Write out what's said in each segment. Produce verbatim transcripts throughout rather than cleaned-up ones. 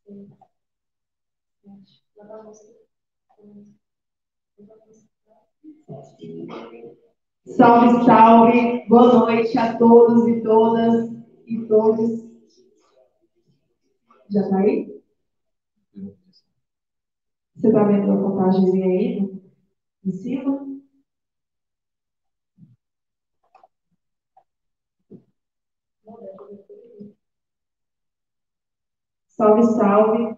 Salve, salve, boa noite a todos e todas e todos. Já tá aí? Você tá vendo a contagemzinha aí? Em cima? Salve, salve.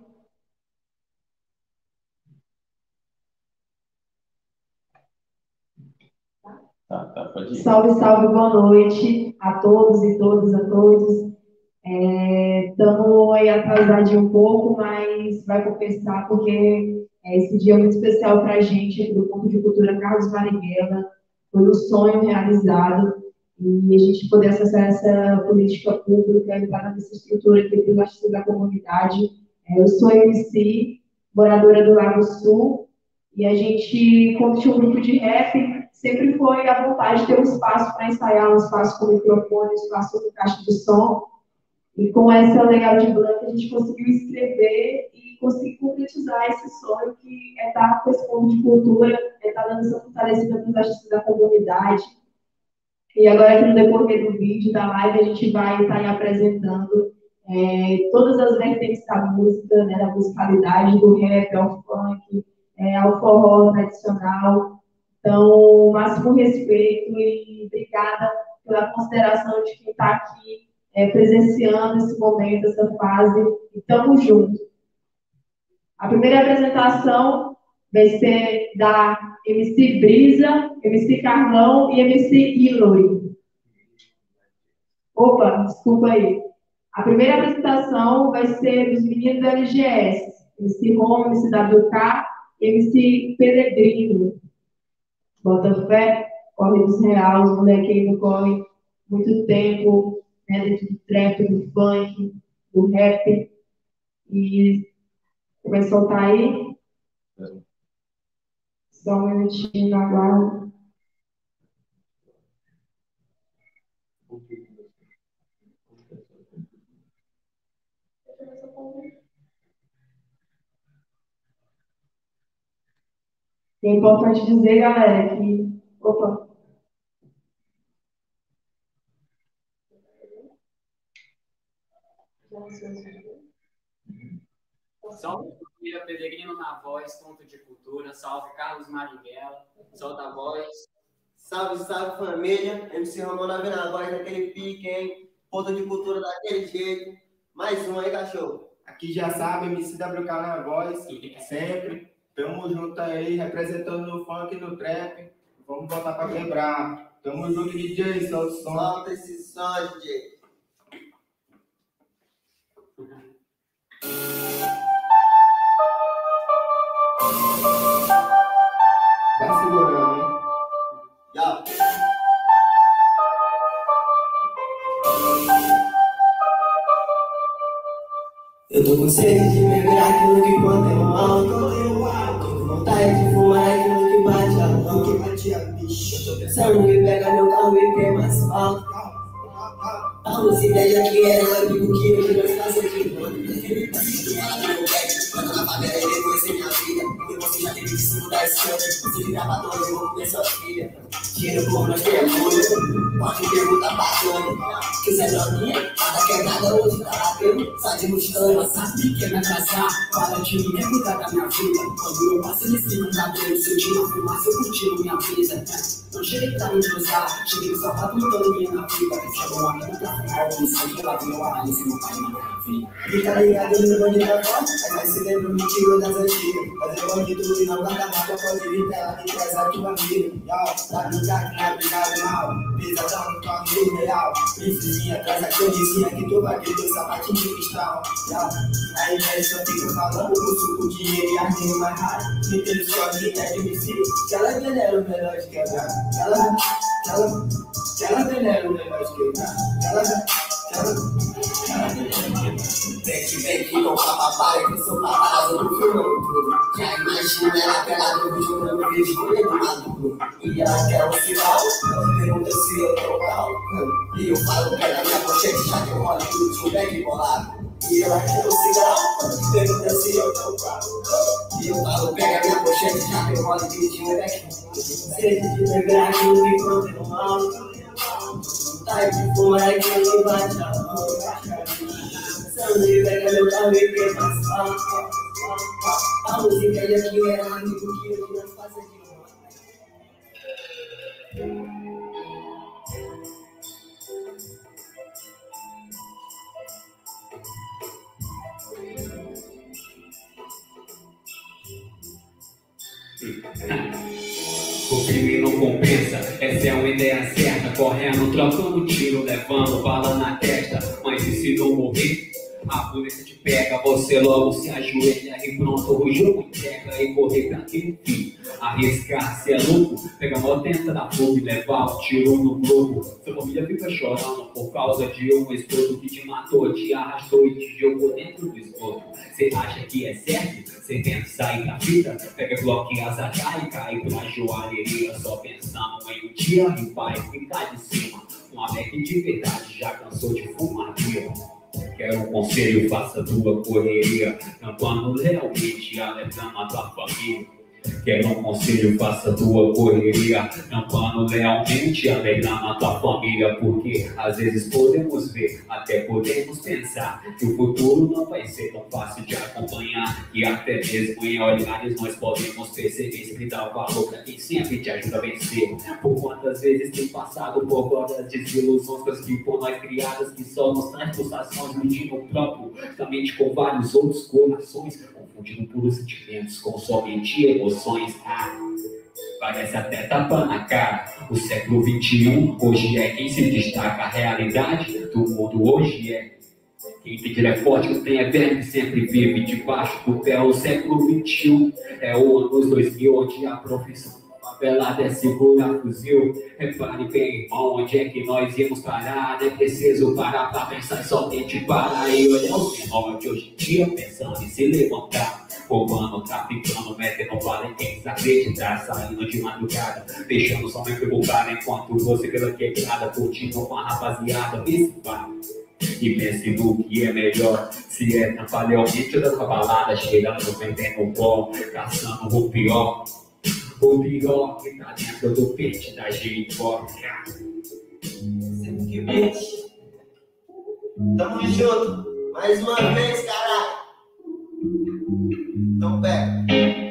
Tá, tá, pode ir. Salve, salve, boa noite a todos e todas, a todos. Estamos aí atrasados um pouco, mas vai compensar porque é, esse dia é muito especial para a gente, aqui do Ponto de Cultura Carlos Marighella. Foi um sonho realizado e a gente poder acessar essa política pública, entrar nessa estrutura aqui para os artistas da comunidade. É, eu sou M C, moradora do Lago Sul, e a gente, como tinha um grupo de rap, sempre foi à vontade de ter um espaço para ensaiar, um espaço com microfone, um espaço com caixa de som. E com essa Legal de Blanca, a gente conseguiu escrever e conseguir concretizar esse sonho que é estar com esse ponto de cultura, é estar dando essa fortalecida para os artistas da comunidade. E agora, aqui no decorrer do vídeo, da live, a gente vai estar aí apresentando é, todas as vertentes da música, né, da musicalidade, do rap ao funk, é, ao forró tradicional. Então, o máximo respeito e obrigada pela consideração de quem está aqui é, presenciando esse momento, essa fase, e estamos juntos. A primeira apresentação vai ser da M C Brisa, M C Carlão e M C Hillary. Opa, desculpa aí. A primeira apresentação vai ser dos meninos da L G S, M C Roma, M C W K e M C Peregrino. Bota fé, corre dos reais, os moleques aí não correm muito tempo, né, dentro do trap, do funk, do rap. E vai soltar aí? Só um minutinho, aguardo. É importante dizer, galera, que... Opa! Salve família Peregrino na voz, Ponto de Cultura. Salve Carlos Marighella, solta a voz. Salve, salve família. M C Romano na voz daquele pique, hein? Ponto de Cultura daquele jeito. Mais um aí, cachorro. Aqui já sabe, M C W K na voz, sempre. Tamo junto aí, representando no funk e no trap. Vamos botar pra quebrar. Tamo junto, D J, solta o som. Solta esse som, D J. Vai segurando, hein? Já. Eu tô com sede de beber aquilo que contém o álcool. Tô com vontade de fumar aquilo que bate a mão. Que bate a bicha. Eu tô pensando em pegar meu carro e queimar asfalto. A luz ideia que era amigo que eu não faço de novo. Ele tá sentindo ela no meu pé. Quando na favela ele conheceu minha vida. E você já teve que se mudar esse ano. Você de gravador, eu vou comer sua filha. Dinheiro por nós mergulho. Pode perguntar pra Tony. Quiser droguinha, nada quebrada hoje tá batendo. Sai de mustang, sabe que é me atrasar. Para de me perguntar da minha vida. Quando eu passo nesse no cabelo, sentindo a fumaça, eu curtindo minha vida. Não cheguei pra me cruzar, cheguei no sapato mudando minha na vida. Chegou uma amiga pra fumar, eu pensei que ela viu a Alice no pai na minha vida. Fica ligado no bandido da foto, aí vai se lembra me tirou das antigas. Fazer bandido e não guarda mata, pode vir ela que traz a tua vida. Pra brincar que não é brigado mal, pesadão no toque do real. Riflezinha, traz a camisinha que tu vai ter teu sapatinho de cristal. Aí velho só fica falando com suco, dinheiro e a rima mais rara. Me teve sozinha de M C, que ela venera o melhor de quebrar. Ela, ela, ela venera o melhor de quebrar. Ela, ela, ela venera o melhor de quebrar. Vem que vem que não papai, que eu sou paparazzo do filme tudo. Já imagina ela pelada no jogo, no vídeo com ele maduro. E ela quer um sinal, pergunta se eu tô mal. E eu falo que ela minha pochete já que eu rolo tudo de um bag bolado. E ela quer um cigarro, pergunta se eu tô bravo. E eu falo, pega minha pochete, já tem mole de tio daqui. Sede de beber aquilo que quando eu mal. Tá de fumar aquilo que bate a mão. Pensando em pegar meu carro e queimar asfalto. A música de aqui é amigo que eu não faço de O crime não compensa, essa é uma ideia certa. Correndo, trocando tiro, levando bala na testa. Mas e se não morrer? A polícia te pega, você logo se ajoelha e pronto, o jogo entrega e correr pra aquele fim. Arriscar, se é louco, pega a motenta da fuga e levar o tiro no globo. Sua família fica chorando por causa de um esposo que te matou, te arrastou e te jogou dentro do esgoto. Cê acha que é certo? Cê tenta sair da vida? Pega bloco e azar e cai pra joalheria, só pensando em um dia e vai ficar de cima. Um alegre de verdade já cansou de fumar dia. Quero um conselho, faça tua correria, tampando realmente alertando a tua família. Quero um conselho, faça tua correria, tampando realmente alegrando a tua família. Porque às vezes podemos ver, até podemos pensar que o futuro não vai ser tão fácil de acompanhar. E até mesmo em olhares nós podemos perceber se dá valor pra quem sempre te ajuda a vencer. Por quantas vezes tem passado por várias desilusões, coisas que por nós criadas, que só nos traz frustrações, medindo o próprio, justamente com vários outros corações, confundindo puros sentimentos com somente emoções. Ah, parece até tapa na cara. O século vinte e um hoje é quem se destaca. A realidade do mundo hoje é quem pedir é forte, quem tem é velho que sempre vive debaixo do pé. O século vinte e um é o anos dois mil, onde a profissão favelada é segurar fuzil. Repare bem, irmão, onde é que nós íamos parar? É preciso parar pra pensar, somente parar e olhar os menores de hoje em dia pensando em se levantar. Roubando, traficando, metendo bala em quem desacreditar, saindo de madrugada, deixando somente o cara enquanto você pela quebrada, curtindo com a rapaziada, vê se vai. E pense no que é melhor, se é trampar realmente ou da balada, cheirando, vendendo pó, caçando o pior. O pior que tá dentro do peixe da gente, bora. Sempre que bitch. Tamo junto, mais uma vez, caralho. Então pega.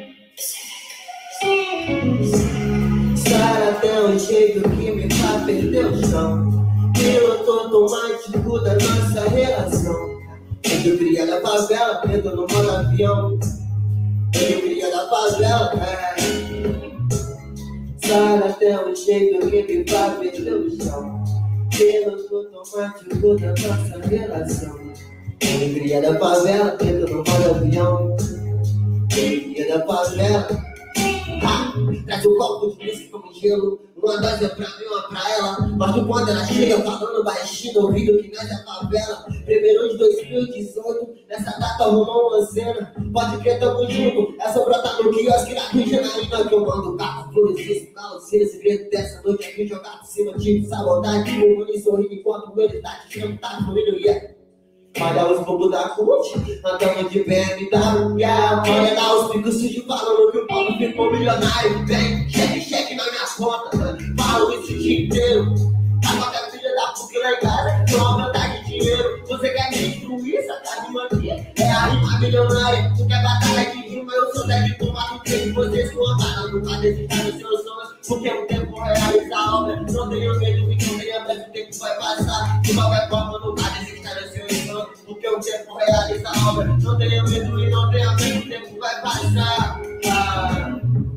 Sai até o jeito que me faz perder o chão. Piloto automático da nossa relação. Eu cria da favela, preto no modo avião. Eu cria da favela, é. Sai até o jeito que me faz perder o chão. Piloto automático da nossa relação. Eu cria da favela, preto no modo avião. Alegria da favela. Ah, traz um copo de whisky como gelo. Uma dose é pra mim, uma pra ela. Mas do quando ela chega falando baixinho, ouvindo que nós é favela. Primeiro de dois mil e dezoito, nessa data arrumou uma cena. Pode crer, tamo junto. Essa brota no quiosque na Rio Janaína. Que eu mando carro, flores, isso, calcina. Segredo dessa noite aqui, jogar por cima, tipo saudade. O mundo sorrindo enquanto ele tá te chamando, tá fluindo, yeah. Olha os bobos da corte, andando de B M W, yeah. Olha lá os picos sujos falando que o povo ficou milionário. Vem, cheque, cheque na minha conta, falo isso o dia inteiro. Agora a filha da puta lá em casa, não vontade de dinheiro. Você quer me destruir, essa rima aqui é a rima milionária. Tu quer batalha de rima, eu sou deve tomar no tempo. Vocês que andaram, nunca desistar dos seus sonhos. Porque o tempo realiza a obra. Não tenha medo e não tenha medo, o tempo vai passar. De qualquer forma, nunca desistar dos seus sonhos. Porque o tempo realiza a obra. Não tenha medo e não tenha medo, o tempo vai passar. Ah,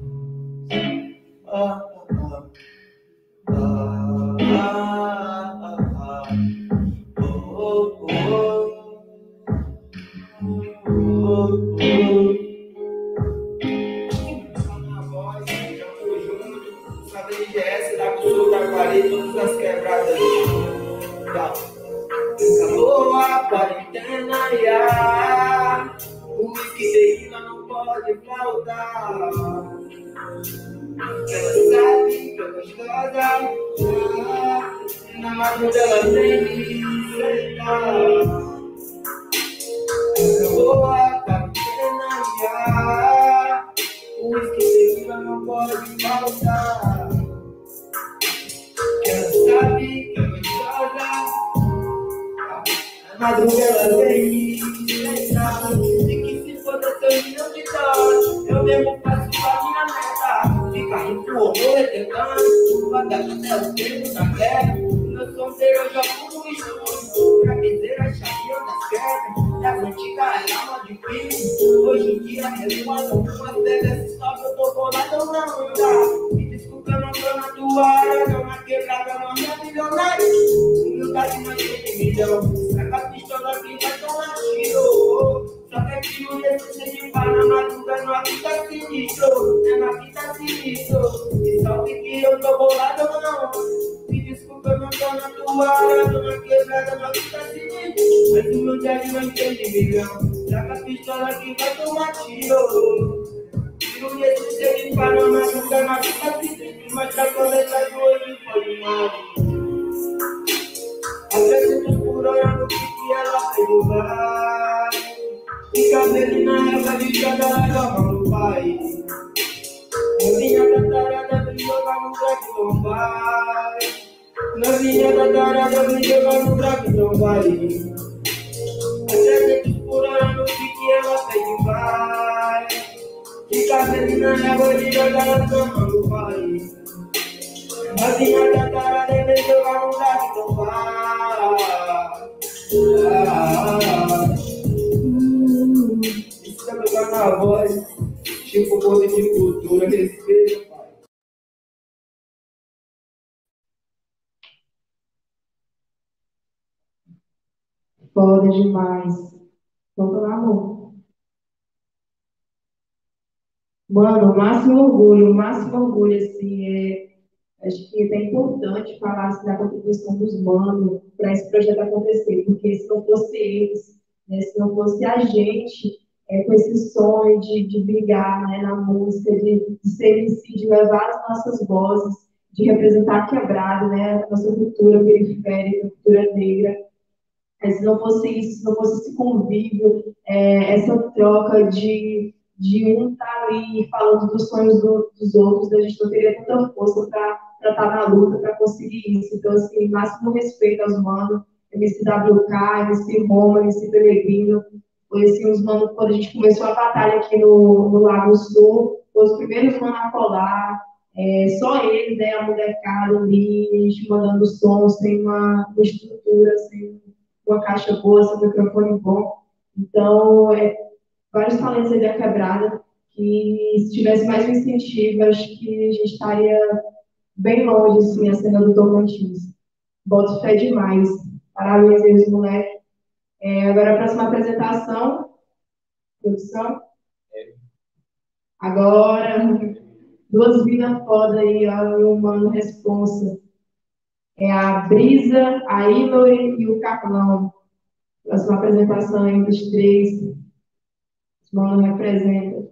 ah, ah, ah, ah, ah, oh, oh, oh, oh, oh. G S, da Sul, da Guari, todas as quebradas. Acabou a quarentena, ia. O whisky tequila não pode faltar. Ela sabe que é gostosa, na madrugada ela tem que aceitar. madruga ela vem lembrar de que se foda seu milhão de dólares, eu mesmo faço a minha meta. Fica rico ou morrer tentando, pagar até o tempo da guerra. Meu sonzeiro eu jogo no estúdio, traquezeira, chavinha das quedas. Das antigas era uma difícil, hoje em dia resumo algumas vezes. Só que eu tô bolado na onda. Me desculpa, eu não tô na tua área, tô na quebrada, não é milionário. Humildade não tem milhão, saca a pistola que vai tomar tiro. Só que tiro desse se limpar na madruga, não fica sinistro, é na vida sinistro. E salve que eu tô bolado não. Me desculpa, eu não tô na tua área, tô na quebrada, não fica sinistro. Mas humildade não tem milhão, saca a pistola que vai tomar tiro. Tiro desse se limpar na madruga, não fica sinistro. Mas tá começando hoje foi mal. A trezentos por hora no pique ela pegou vai. E cabelo na régua de cada ela joga no pai. Novinha tatarada vem jogar no crack, não vai. Novinha tatarada vem jogar no crack, não vai. A trezentos por hora no pique ela pegou vai. E cabelo na régua de cada ela joga no pai. Novinha tatarada vem jogar no crack, não vai. Ah, hum, isso é jogar na voz, tipo coisa de cultura, respeito, pai. Foda demais. Volta lá, amor. Mano, o máximo orgulho, o máximo orgulho, assim, é. Acho que é importante falar assim, da contribuição dos manos para esse projeto acontecer, porque se não fosse eles, né, se não fosse a gente, é, com esse sonho de, de brigar, né, na música, de, de ser em si, de levar as nossas vozes, de representar a quebrada, né, a nossa cultura periférica, a cultura negra. Mas se não fosse isso, se não fosse esse convívio, é, essa troca de, de um estar tá ali falando dos sonhos do, dos outros, a gente não teria tanta força para estar na luta, para conseguir isso. Então, assim, máximo respeito aos manos, M C W K, M C Roma, M C Peregrino. Foi assim, os manos, quando a gente começou a batalha aqui no, no Lago Sul, foi os primeiros manos a colar. É, só eles, né, a molecada ali, a gente mandando som, sem uma, uma estrutura, sem uma caixa boa, sem um microfone bom. Então, é, vários talentos aí da quebrada, que se tivesse mais um incentivo, acho que a gente estaria bem longe, assim, a cena do Tocantins. Boto fé demais. Parabéns aí, os moleques. É, agora, a próxima apresentação. Produção. Agora, duas vidas foda aí, ó, e um mano responsa. É a Brisa, a Hillary e o Carlão. Próxima apresentação aí dos três. Os manos representam.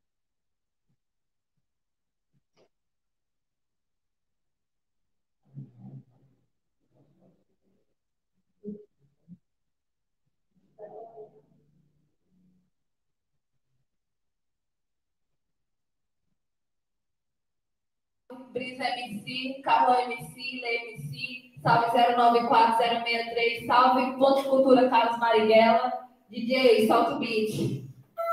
Brisa M C, Carlão M C, Lê M C, salve zero nove quatro zero seis três, salve Ponto de Cultura Carlos Marighella, D J, solta o beat.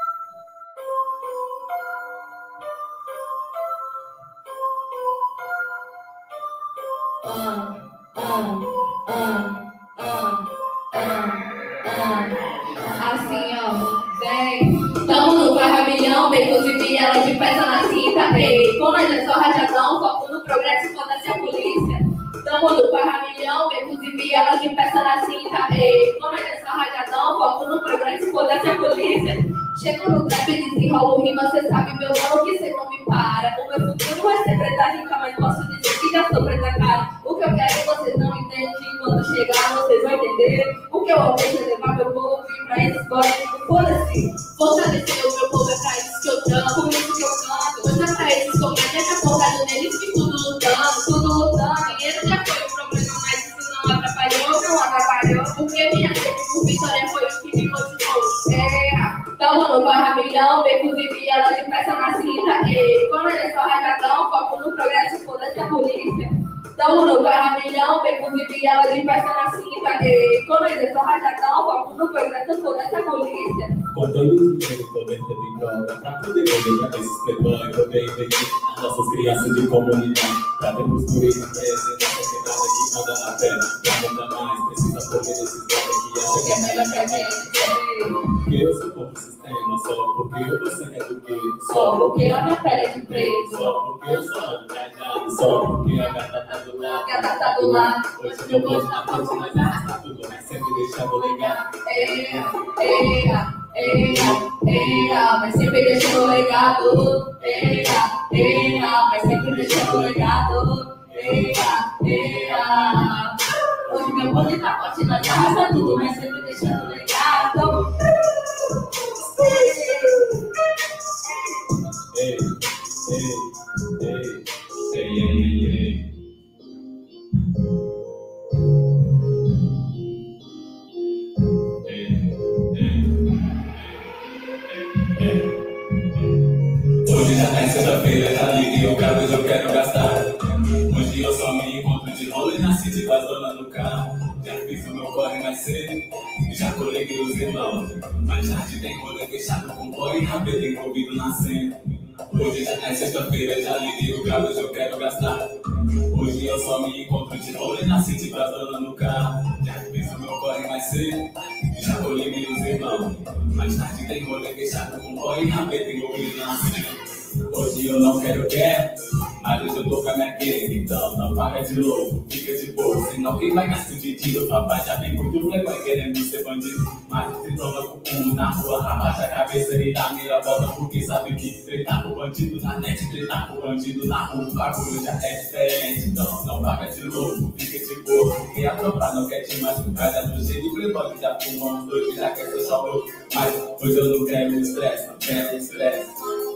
Ah, ah, ah, ah, ah, ah. Assim, ó, vem. Tamo no bairro milhão, becos e biela de peça na cinta, ei. Com nós é só rajadão, foco no progresso, foda-se a polícia. Tamo no bairro milhão, becos e biela de peça na cinta, ei. Com nós é só rajadão, foco no progresso, foda-se a polícia. Chego no trap e desenrolo o rima, cê sabe meu nome que cê não me para. O meu futuro vai ser preta rica, mas posso dizer que já sou preta cara. O que eu quero vocês não entendem, quando chegar vocês vão entender. O que eu almejo é levar meu povo e pra eles agora tipo, foda-se. Fortalecer o meu povo, é pra isso que eu trampo, por isso que eu canto. Mostra pra eles como é que essa porra neles que tudo lutando, tudo lutando. Dinheiro já foi o problema, mas isso não atrapalhou, não atrapalhou. Porque minha sede por vitória foi o que me motivou. É, tamo no barra milhão, becos e biela de peça na cinta. E quando ele é só rajadão, foco no progresso, foda-se a polícia. Tamo no carro milhão, inclusive ela de peça na cinta. E quando eles são rajadão, papo no projeto, toda essa polícia. Com todos os meus coberta de droga, pra poder poder pra esses playboy, poder investir nas nossas crianças de comunidade. Pra ter postura e empresa, nossa quebrada que anda na pele. Pra nunca mais precisa correr desses drogas que acha que é melhor que a gente. Porque eu sou contra o sistema, só porque eu tô sem eduqueiro. Só porque a minha pele é de preto. Só porque eu sou engajado. Só porque a gata tá do lado. A gata tá do lado. Hoje eu tô na frente, mas ela tá tudo, mas sempre deixando legado. Eia, eia, eia, eia, mas sempre deixando legado. Eia, eia, mas sempre deixando legado. Eia, eia. Hoje meu bonde tá forte na casa, tudo, mas sempre deixando legado. Ei, ei, ei, ei, ei, ei. Hoje já é sexta-feira, já liguei o carro, hoje eu quero gastar. Hoje eu só me encontro de rolê na city, vazando no carro. Já fiz o meu corre mais cedo, já coleguei os irmãos. Mais tarde tem rolê fechado com boy e rabelo envolvido na cena. Hoje já é sexta-feira, já liguei o carro, hoje eu quero gastar. Hoje eu só me encontro de rolê na city, vazando no carro. Já fiz o meu corre mais cedo, já coleguei os irmãos. Mais tarde tem rolê fechado com boy e rabelo envolvido na cena. Hoje eu não quero guerra, mas hoje eu tô com a minha game. Então não paga de louco, fica de boa. Senão quem vai gastar de tiro? Papai já vem muito playboy querendo ser bandido. Mas se toma com o fumo na rua, abaixa a cabeça e dá mira, volta. Porque sabe que tretar com bandido na net, tretar com bandido na rua, o bagulho já é diferente. Então não paga de louco, fica de boa. Porque a tropa não quer te machucar, já do jeito de playboy que já fumou uns dois, que já quer ser só louco. Mas hoje eu não quero estresse, não quero estresse.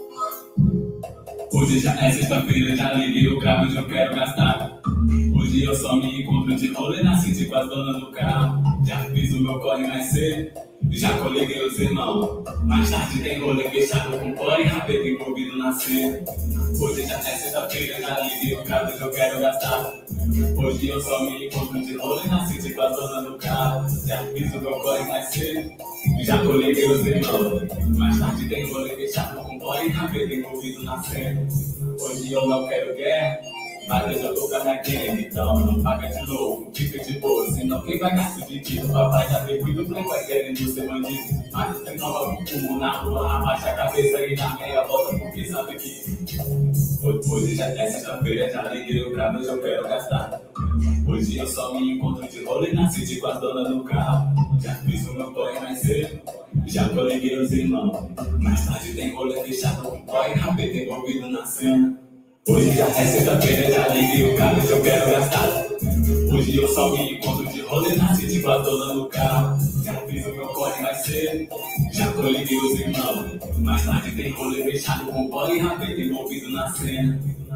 Hoje já é sexta-feira, já liguei o carro, hoje eu quero gastar. Hoje eu só me encontro de rolê na city com as donas do carro. Já fiz o meu corre mais cedo, já coleguei os irmãos. Mais tarde tem rolê fechado com boy e rabelo envolvido na cena. Hoje já é sexta-feira, já liguei o carro, hoje eu quero gastar. Hoje eu só me encontro de rolê na city com as donas do carro. Já fiz o meu corre mais cedo, já coleguei os irmãos. Mais tarde tem rolê fechado com boy e rabelo envolvido na cena. Hoje eu não quero guerra, mas hoje eu tô com a minha game. Então não paga de novo, fica de boa. Senão quem vai gastar de tiro? Papai já tem muito playboy querendo ser bandido. Mas você não vai com fumo na rua, abaixa a cabeça e dá meia volta. Porque sabe que hoje já é sexta-feira, já liguei o carro, hoje eu quero gastar. Hoje eu só me encontro de rolê na city com as donas do carro. Já fiz o meu corre mais cedo, já coleguei os irmãos. Mais tarde tem rolê fechado com boy e rabelo envolvido na cena. Hoje já é sexta-feira, já liguei o carro, hoje eu quero gastar. Hoje eu só me encontro de rolê na city com as donas do carro. Já fiz o meu corre mais cedo, já coleguei os irmãos. Mais tarde tem rolê fechado com boy e rabelo envolvido na cena.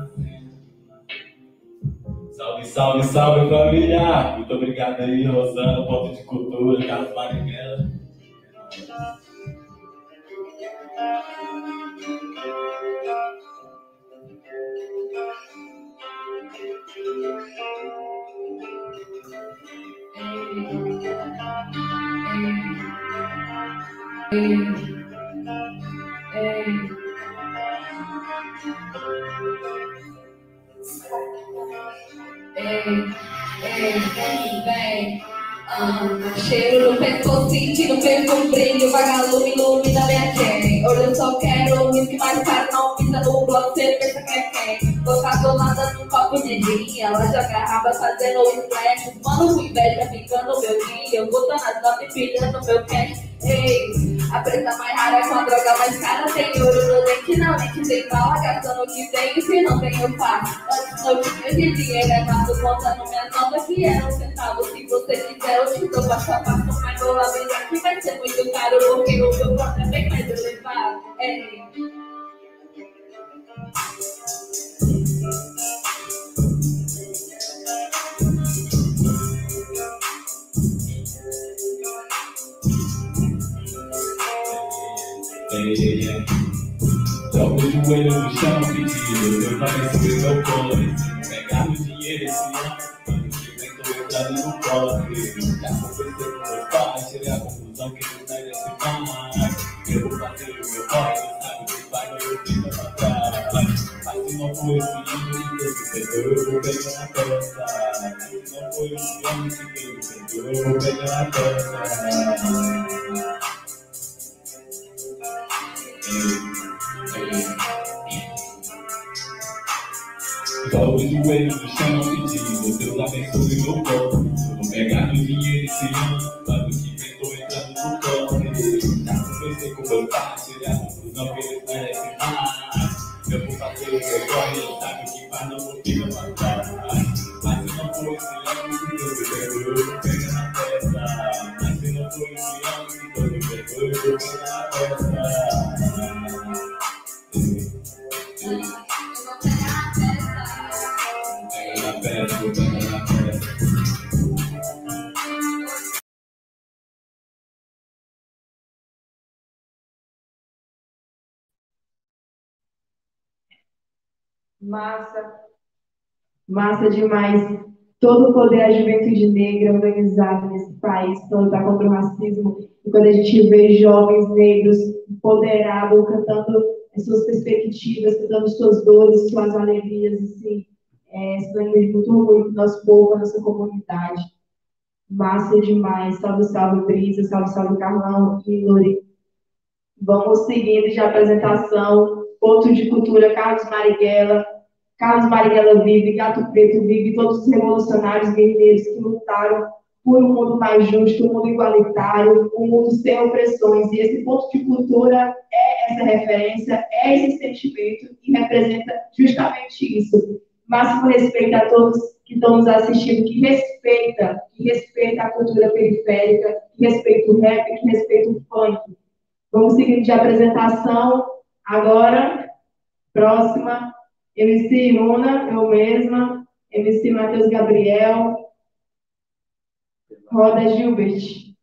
Salve, salve, salve família! Muito obrigado aí, Rosana, Ponto de Cultura, Carlos Marighella. Vem, cheiro no pescoço, sentindo pelo brilho, vagalume, ilumina minha quem. Hoje eu só quero um whisky mais caro, não pisa no bloco, você pensa que é quem. Tô catolada num copo de gin, ela joga raba fazendo o splash. Mano, com inveja ficando meu dia, eu botando as notas e pilhando meu cash. Ei, a preta mais rara com a droga mais cara, tem ouro no dente, não lente, tem bala, gastando o que tem, se não tem eu faço. Antes não tinha de dinheiro, é mato, contando minhas notas que eram centavos. Se você quiser, eu te dou passo a passo, mas vou avisar que vai ser muito caro, porque o meu plano é bem mais elevado. Ei. Ei, ei, ei. Troca o joelho no chão, pedido. Eu também subi meu cone. Pegar o dinheiro esse entrando no pobre. Já conversei com meus pais, tirei a conclusão que não merece mais. Eu vou fazer o meu pai, sabe que vai não eu fico pra trás. Mas se não for esse homem que Deus me perdoou, eu vou pegar na testa. Se não for esse homem que Deus me perdoou, eu vou pegar na testa. Jogo de joelho no chão pedindo Deus abençoe meu corpo. Eu vou pegar meu dinheiro esse ano, ano que vem tô entrando no campo. Já conversei com meu pai, tirei a conclusão que eles merecem mais. Eu vou fazer o meu corre, sabe que vai não vou ficar pra trás. Mas se não for esse ano que Deus me perdoou, eu vou pegar na testa. Mas se não for esse ano que Deus me perdoou, eu vou pegar na testa. Massa, massa demais. Todo o poder da juventude negra organizada nesse país para lutar contra o racismo. E quando a gente vê jovens negros empoderados, cantando as suas perspectivas, cantando suas dores, suas alegrias, assim, é, isso é muito orgulho do nosso povo, da nossa comunidade. Massa demais. Salve, salve, Brisa, salve, salve, Carlão e Lori. Vamos seguindo de apresentação. Ponto de Cultura, Carlos Marighella. Carlos Marighella vive, Gato Preto vive, todos os revolucionários guerreiros que lutaram por um mundo mais justo, um mundo igualitário, um mundo sem opressões. E esse ponto de cultura é essa referência, é esse sentimento e representa justamente isso. Máximo respeito a todos que estão nos assistindo, que respeita, que respeita a cultura periférica, que respeita o rap, que respeita o funk. Vamos seguir de apresentação. Agora, próxima, M C Luna, eu mesma, M C Matheus Gabriel, Roda Gilbert.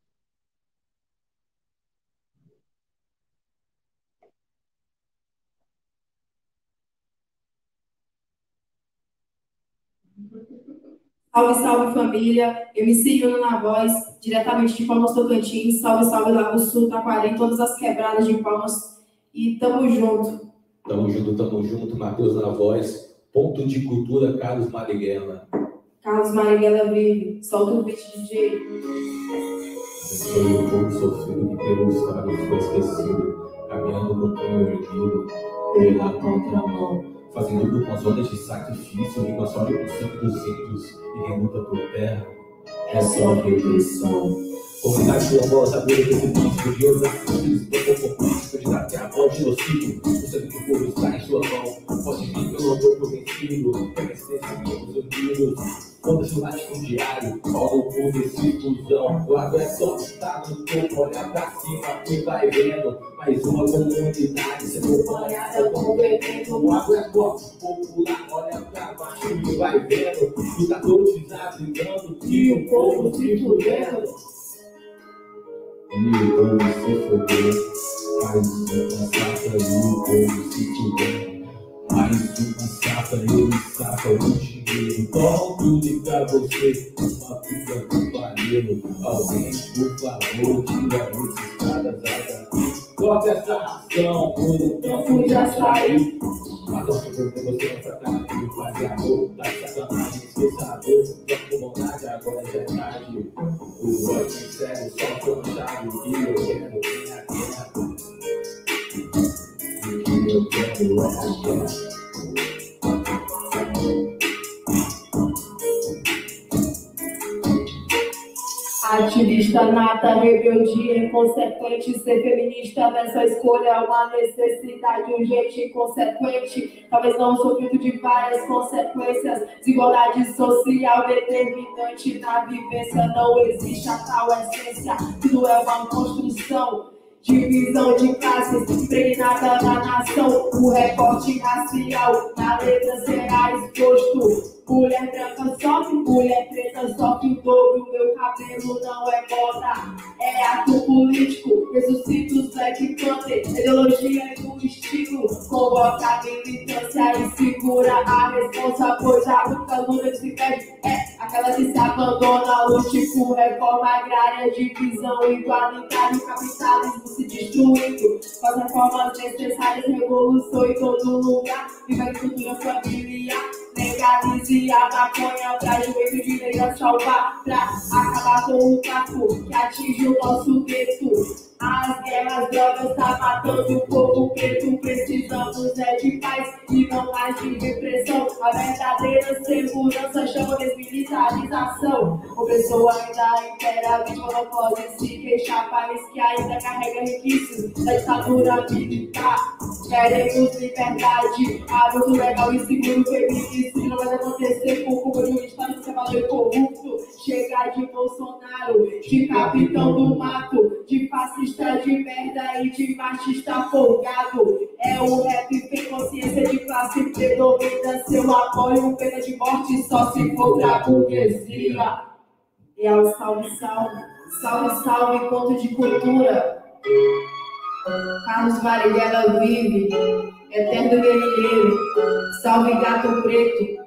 Salve, salve família, M C Luna na voz, diretamente de Palmas Tocantins, salve, salve Lago Sul, Taquarém, todas as quebradas de Palmas, e tamo junto. Tamo junto, tamo junto, Matheus na voz, ponto de cultura, Carlos Marighella. Carlos Marighella vive, solta o beat, D J. Foi um pouco sofrido que pelos caras foi esquecido, caminhando com o punho erguido, pela contramão, fazendo luto com as ondas de sacrifício, e com a sorte com o sangue dos índios, e remuta por terra, é só repressão. Comunidade famosa, agora desse bicho, de outras filhos, do povo político, de dar terra ao genocídio, o sangue do povo está em sua mão, pode vir pelo amor prometido, resistência somos unidos. Quando o latifundiário, olha o povo desse fusão. O água é só tá no topo, olha pra cima e vai vendo. Mais uma comunidade sendo acompanhada com o evento. O água é forte, popular, olha pra baixo e vai vendo. Lutadores desabrigando e o povo se fudendo. E o povo se fudeu, faz uma safra e o povo se fudeu. Mais uma safra, ele saca o dinheiro. Qual tudo pra você? Uma puta do panelo. Alguém, por favor, tira esses caras daqui. Corta essa ação, quando o campo já saiu. Mas não se preocupe, você não trata de fazer amor. Tá de sacanagem, esqueça a dor. Vamos vontade, agora já é tarde. O ódio sério, só foi um chave. E eu quero minha guerra. E que eu quero é a guerra. Ativista nata, rebeldia inconsequente, ser feminista nessa escolha é uma necessidade urgente e consequente. Talvez não sou fruto de várias consequências. Desigualdade social determinante na vivência. Não existe a tal essência, tudo é uma construção. Divisão de classes impregnada na nação. O recorte racial na letra será exposto. Mulher branca sofre, mulher preta sofre o dobro. Meu cabelo não é moda, é ato político. Ressuscita os Black Panther, ideologia e o estilo. convoca a militância e segura a responsa, pois a luta luta se perde é aquela que se abandona. Lute por reforma agrária, divisão igualitária, o capitalismo se destruindo, com as reformas necessárias, revolução em todo lugar, viva a agricultura familiar. Legalize a maconha pra joelho de negra salvar, pra acabar com o tráfico que atinge o nosso gueto. As guerras, drogas tá matando o povo preto. Precisamos é de paz e não mais de repressão. A verdadeira segurança chama desmilitarização. O pessoal ainda impera, a vítima não pode se queixar. País que ainda carrega requisitos da ditadura militar. Queremos liberdade, aborto legal e seguro, feminismo. Não vai acontecer com o cubo de um estado conservador corrupto. Chega de Bolsonaro, de capitão do mato, de fascista de merda e de machista folgado. É o rap sem consciência de classe, predomina seu apoio, pena de morte só se for pra burguesia. E ao salve, salve, salve, salve, ponto de cultura. Carlos Marighella vive, eterno guerrilheiro, salve gato preto.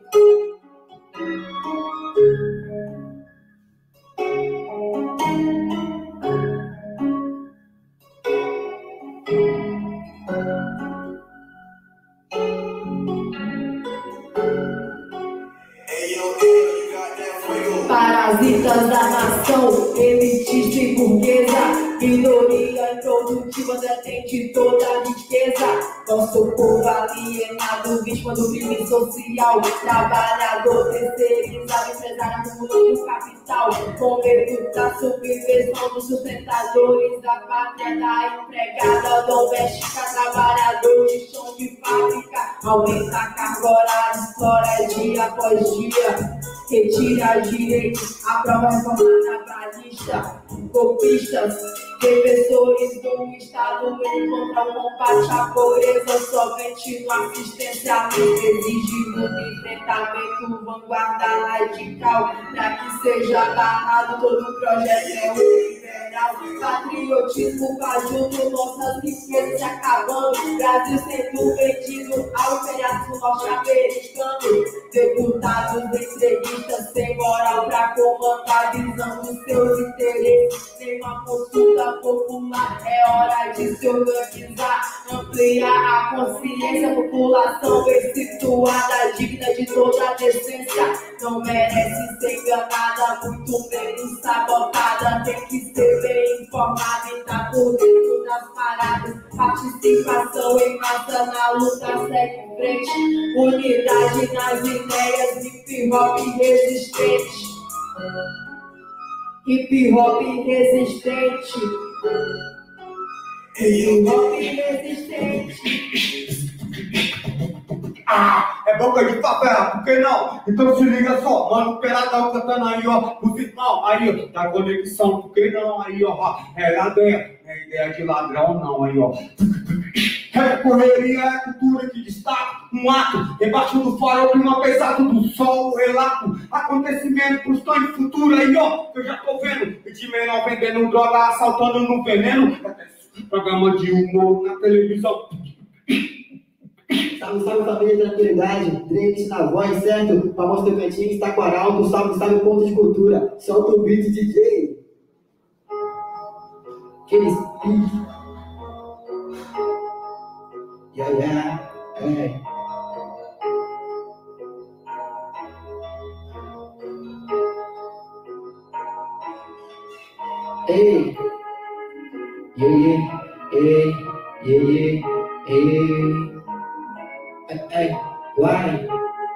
Parasitas da nação, elitista e burguesa, minoria improdutiva detém toda a riqueza. Nosso povo alienado, vítima do crime social, trabalhador terceirizado, empresário acumulando capital, com medo da subversão dos sustentadores da pátria, da empregada doméstica, trabalhador de chão de fábrica. Aumenta a carga horária, explora dia após dia, retira direitos, aprova reforma trabalhista. Golpistas, defensores do Estado encontram combate à pobreza somente no assistencialismo. Exige luta, enfrentamento, vanguarda radical, para que seja barrado todo o projeto neoliberal. Patriotismo fajuto, nossas riquezas se acabando, Brasil sendo vendido ao imperialismo norte-americano. Deputados entreguistas sem moral pra comandar, visando seus interesses. Tem uma consulta popular, é hora de se organizar, ampliar a consciência, população bem situada, digna de toda a decência. Não merece ser enganada, muito menos sabotada. Tem que ser bem informada e tá por dentro das paradas. Participação em massa na luta, segue em frente. Unidade nas ideias, hip hop resistente. Hip hop resistente. Hip hop resistente. Ah, é boca de papel, por que não? Então se liga só, mano, peladão cantando aí, ó, o sinal, aí, ó, da conexão, por que não? Aí, ó, é lá dentro, não é ideia de ladrão, não, aí, ó. É correria, é cultura que destaca, um ato, debaixo do farol, clima pesado do sol, o relato, acontecimento pros sonhos futuros, aí, ó, que eu já tô vendo, de menor vendendo droga, assaltando no veneno, programa de humor na televisão. Salve, salve família, tranquilidade, Drake na voz, certo? Famoso Tepetinho, está com arauto, salve, salve, ponto de cultura. Solta o beat, D J. Aquele speed. Yeah, yeah, é. Ei, yeah, yeah, ei, yeah, yeah, ei. Hey, hey, why?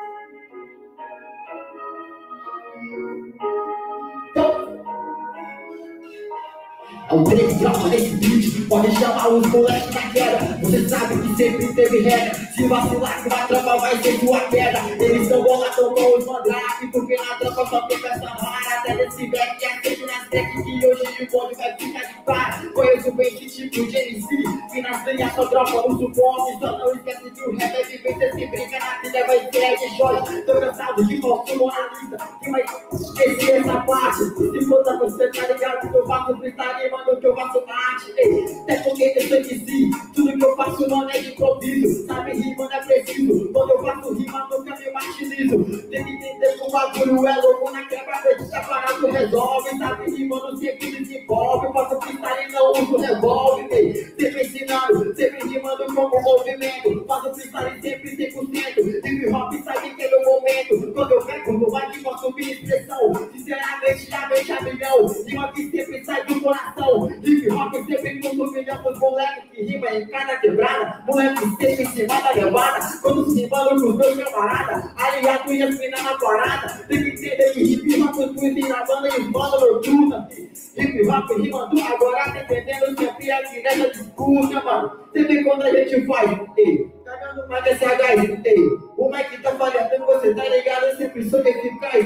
É um break drama nesse beat, pode chamar os moleques da queda. Você sabe que sempre teve regra, se vacilar que na tropa vai ser sua queda. Eles tão boladão com os mandrake, porque na tropa só tem peça rara. Até desse back é sempre nas tech que hoje o bonde vai ficar de par. Conheço bem que tipo de M C, que nas linhas só tropa uso bombe. Só não esquece que o rap é vivência, se brinca na trilha vai ser de joia. Tô cansado de falso moralista, que vai esquecer essa parte. Se for da você tá ligado que eu faço freestyle, mano, que eu faço arte. até porque eu sei que sim. Tudo que eu faço, mano, é de improviso. Sabe, rima não é preciso. Quando eu faço rima, nunca me martirizo. Tem que entender que o bagulho é louco na quebra, deixa parado, resolve. Sabe, rima não sempre desenvolve. Faço freestyle e não uso revólver. Sempre ensinando, sempre rimando como movimento. Faço freestyle sempre cem por cento. Hip hop sabe que é meu momento. Quando eu pego, no mic, posso minha expressão. Sinceramente, já mente a milhão. Rima que sempre sai do coração. Hip hop sempre com um milhão dos moleques que rima em cada quebrada. Moleque sempre em cima da levada. Quando se rimando com os meus camaradas. Aliado e afinar na parada. Tem que entender que hip hop fui na banda e os mano noturna. Hip hop rimando agora, tá entendendo? Sempre aqui nessa disputa, mano. Sempre quando a gente faz, ei, cagando mais desse H I, ei, o Mike tá falhando, você tá ligado? Eu sempre sou eficaz.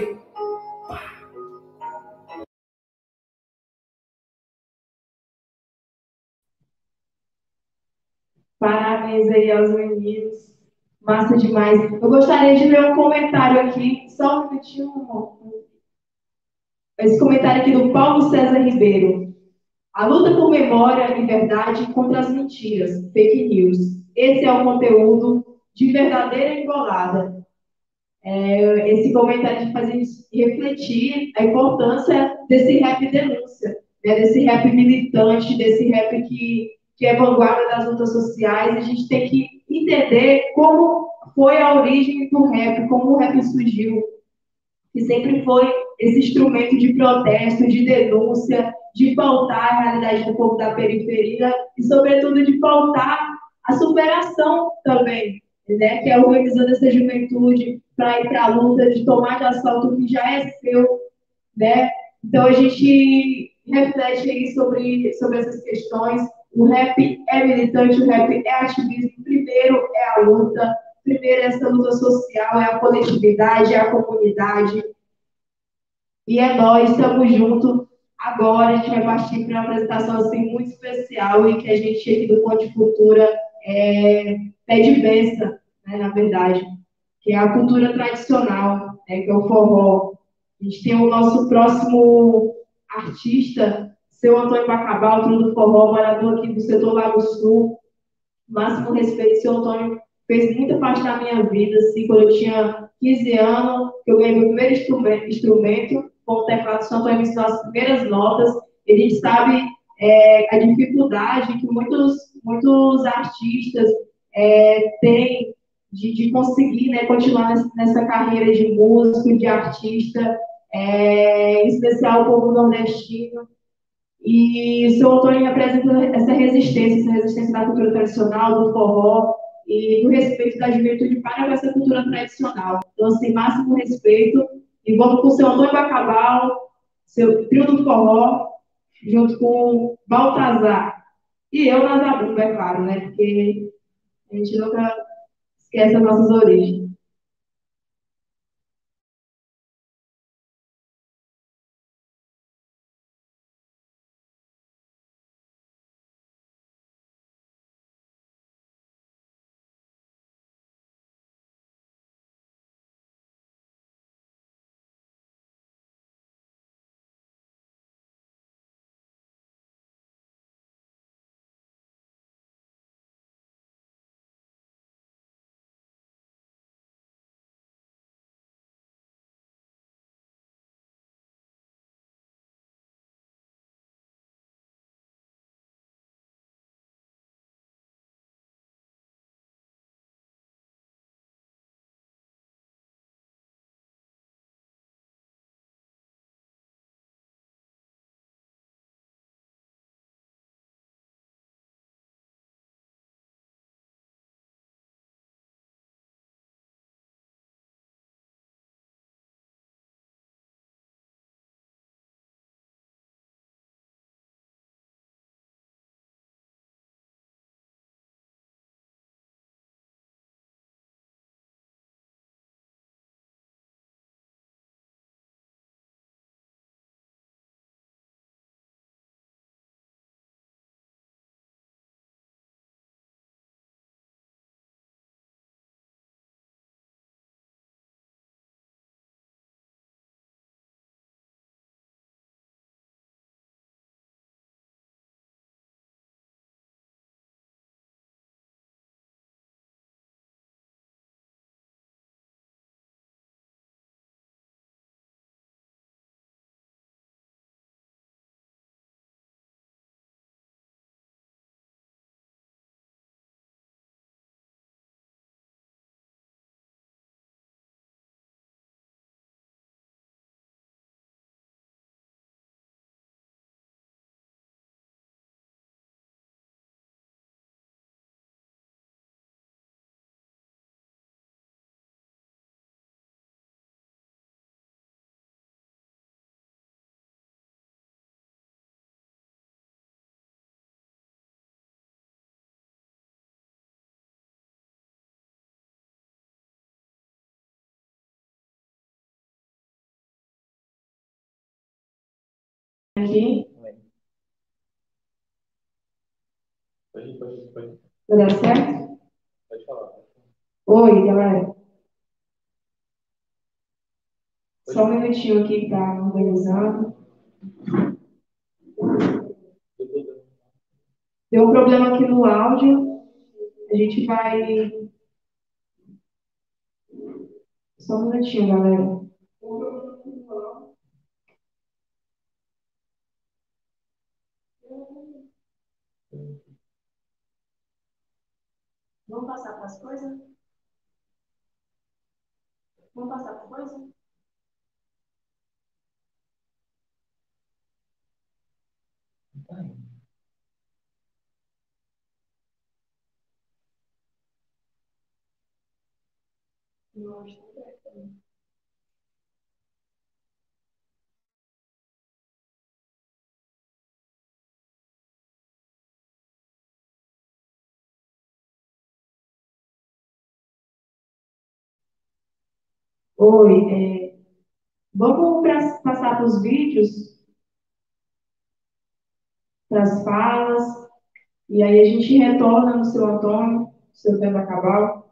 Parabéns aí aos meninos. Massa demais. Eu gostaria de ler um comentário aqui, só um minutinho, amor. Esse comentário aqui do Paulo César Ribeiro. A luta por memória e verdade contra as mentiras, fake news. Esse é o conteúdo de verdadeira embolada. É, esse comentário de fazer refletir a importância desse rap denúncia, né, desse rap militante, desse rap que, que é vanguarda das lutas sociais. A gente tem que entender como foi a origem do rap, como o rap surgiu, que sempre foi esse instrumento de protesto, de denúncia, de pautar a realidade do povo da periferia e, sobretudo, de pautar a superação também, né, que é organizando essa juventude para ir para a luta, de tomar de assalto que já é seu, né? Então, a gente reflete aí sobre, sobre essas questões. O rap é militante, o rap é ativismo. Primeiro é a luta, primeiro é essa luta social, é a coletividade, é a comunidade. E é nós, estamos juntos. Agora a gente vai partir para uma apresentação assim, muito especial e que a gente aqui do Ponte Cultura é, pede bênção, né, na verdade, que é a cultura tradicional, né, que é o forró. A gente tem o nosso próximo artista, seu Antônio Bacabal, tudo do forró, morador aqui do setor Lago Sul. Máximo respeito, seu Antônio fez muita parte da minha vida, assim, quando eu tinha quinze anos, que eu ganhei meu primeiro instrumento, instrumento com o teclado, o seu Antônio me ensinou as primeiras notas. E a gente sabe é, a dificuldade que muitos, muitos artistas é, têm de, de conseguir, né, continuar nessa carreira de músico, de artista, é, em especial o povo nordestino. E o seu Antônio apresenta essa resistência, essa resistência da cultura tradicional, do forró e do respeito da juventude para essa cultura tradicional. Então, assim, máximo respeito. E vamos com o seu Antônio Bacabal, seu trio do forró, junto com Baltazar. E eu na Zabumba, é claro, né? Porque a gente nunca esquece as nossas origens. Aqui, Pode, pode, pode, vai dar certo? pode falar. Oi, galera. Só um minutinho aqui para organizando. Deu um problema aqui no áudio. A gente vai. Só um minutinho, galera. Vamos passar para as coisas? Vamos passar para coisa? Não, acho que não é. Oi, é, vamos pra, passar para os vídeos, para as falas, e aí a gente retorna no seu Antônio, seu tema acabar.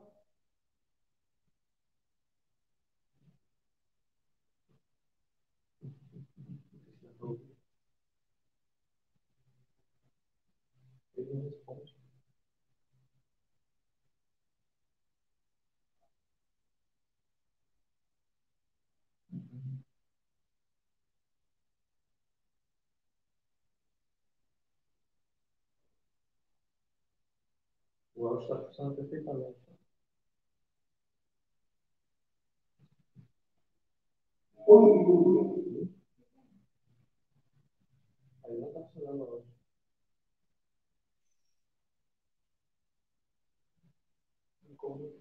O áudio está funcionando perfeitamente. Aí não está funcionando o áudio. Como?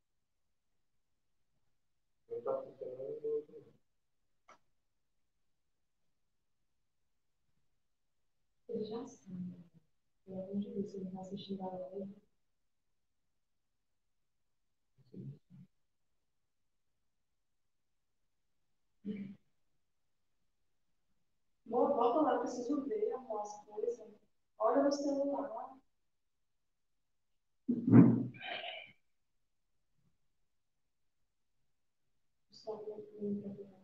Não está funcionando o outro. Ele já sabe. Eu não sei se ele está assistindo a live. Amor, volta lá, eu preciso ver, amor, as coisas. Olha no celular. Só ver.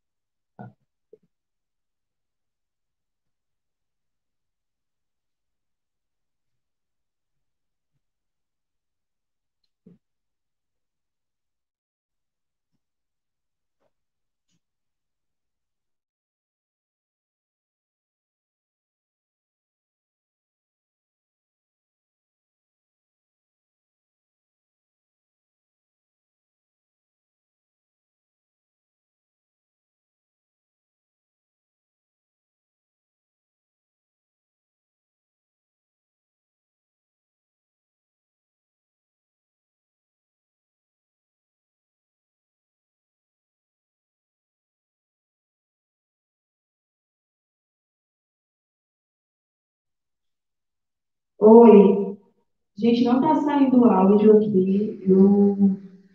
Oi, gente, não está saindo áudio aqui. Eu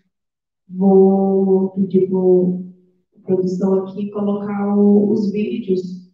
vou pedir para a produção aqui colocar o- os vídeos.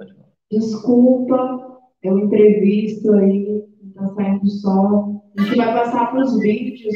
Desculpa, é um imprevisto aí, tá saindo som. A gente vai passar para os vídeos.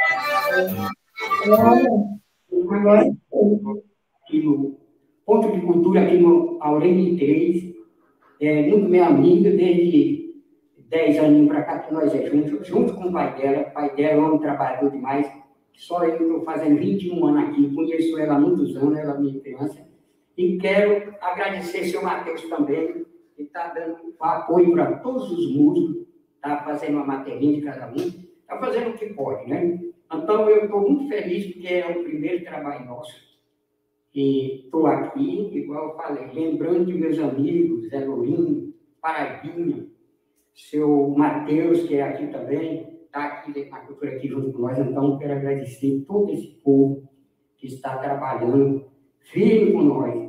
É, agora. Aqui no Ponto de Cultura, aqui no Aurélio três, é muito minha amiga, desde dez aninhos para cá, que nós é juntos, junto com o pai dela. O pai dela é um homem trabalhador demais. Só eu estou fazendo vinte e um anos aqui, conheço ela há muitos anos, ela é minha criança. E quero agradecer seu Matheus também, que está dando apoio para todos os músicos, está fazendo uma materinha de cada um, está fazendo o que pode, né? Então, eu estou muito feliz, porque é o primeiro trabalho nosso. E estou aqui, igual eu falei, lembrando de meus amigos, Zé Lourinho, Paraibinha, seu Matheus, que é aqui também, está aqui na cultura aqui junto com nós. Então, quero agradecer todo esse povo que está trabalhando firme com nós.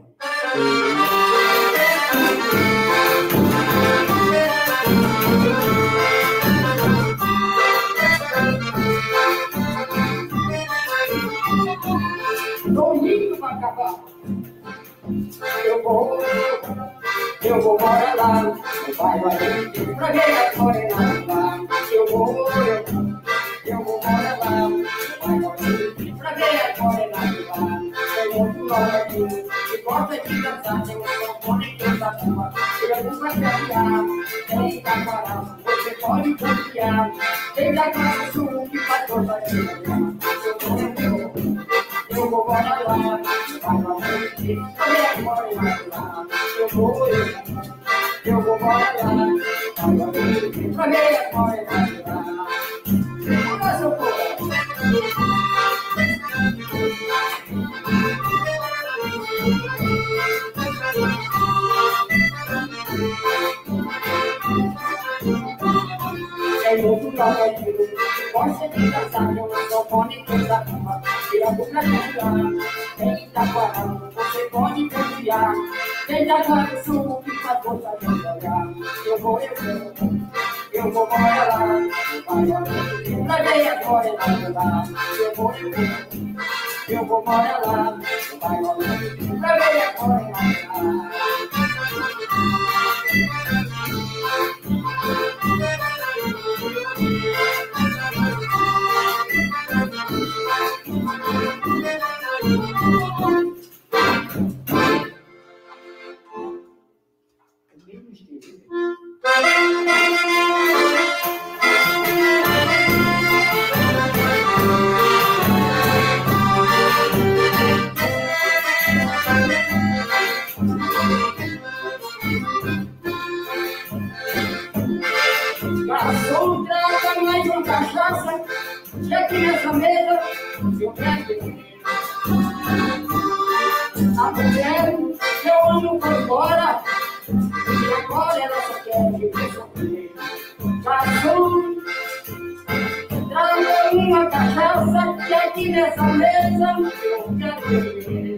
Estou lindo para acabar. Eu vou, eu vou morar lá, no bairro ali, pra ver a morena lá. Eu vou, eu, eu vou morar lá, no bairro ali, pra ver a morena lá. Tem outro nome aqui, que gosta de dançar, tem um trombone que anda rua. Eu vou passear, tem Itaquara, você pode confiar. Tem da Casa Sul, que faz toda a vida. Eu vou, eu vou. Eu vou morar lá, vai lá, vai morar lá. Eu vou, eu, eu vou morar lá, vai lá, vai morar lá. Olha seu povo. É outro trabalho, gosta de dançar, eu não sou bom de cantar. Tira a boca pra cantar, tem Itaquara, você pode confiar. Tem da Casa Sul, que faz força de jogar. Eu vou, eu vou, eu vou morar lá, vai lá, pra ver agora lá. Eu vou, eu vou, eu vou morar lá, vai lá, pra ver agora lá. Garçom, traga mais uma cachaça, que aqui nessa mesa eu quero beber. A mulher que eu amo foi embora, e agora ela só quer viver sofrer. Garçom, traga uma cachaça, que aqui nessa mesa eu quero beber.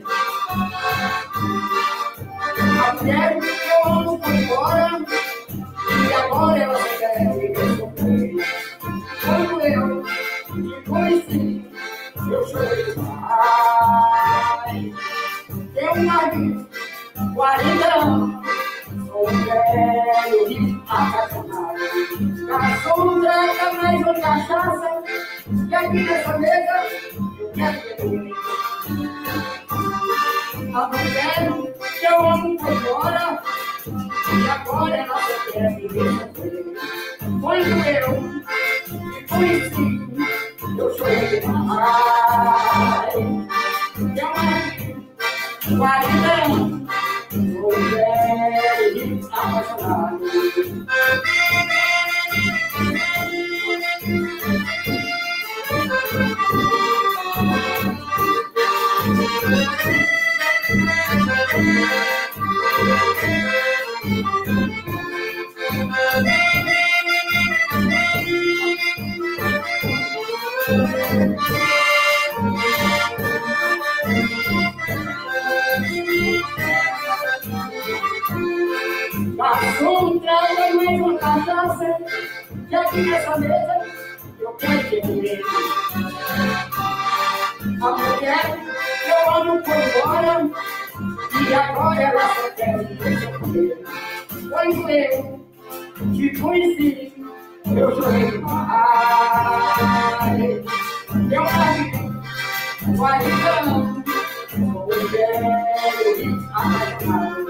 A mulher que eu amo foi embora, e agora ela só quer viver sofrer. Quando eu te conheci, eu chorei demais. Tenho mais de quarenta anos, sou um velho e apaixonado. Garçom, traga mais uma cachaça, que aqui nessa mesa eu quero beber. A mulher que eu amo foi embora, e agora ela só quer viver sofrer. Quando eu te conheci, eu chorei demais. Tenho mais de quarenta anos, sou um velho e apaixonado. Garçom, traga mais uma cachaça, que aqui nessa mesa eu quero beber. A mulher que eu amo foi embora, e agora ela só quer viver sofrer. Foi eu que conheci, eu chorei demais. Eu caí, guaricão, o velho apaixonado.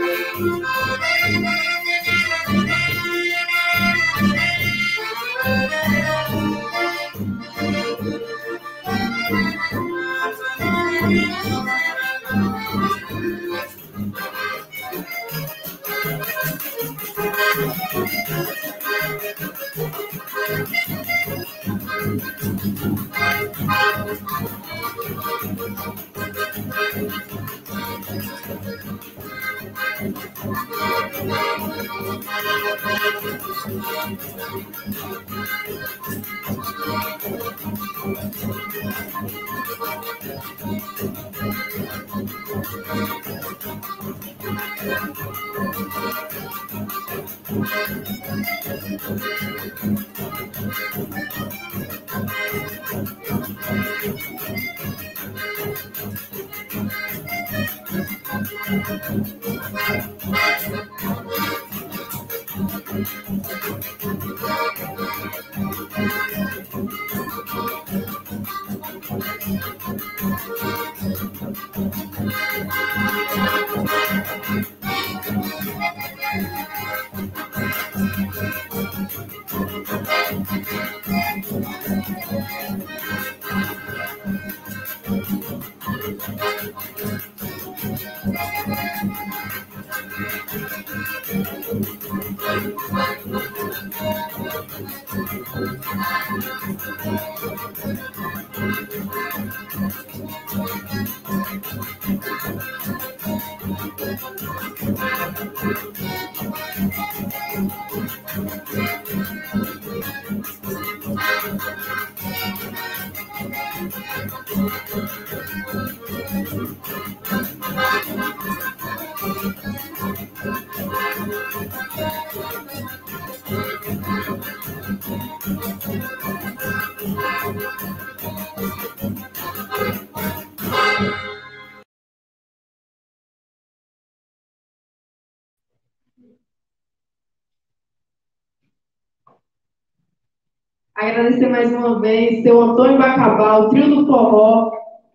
Agradecer mais uma vez seu Antônio Bacabal, Trio do Forró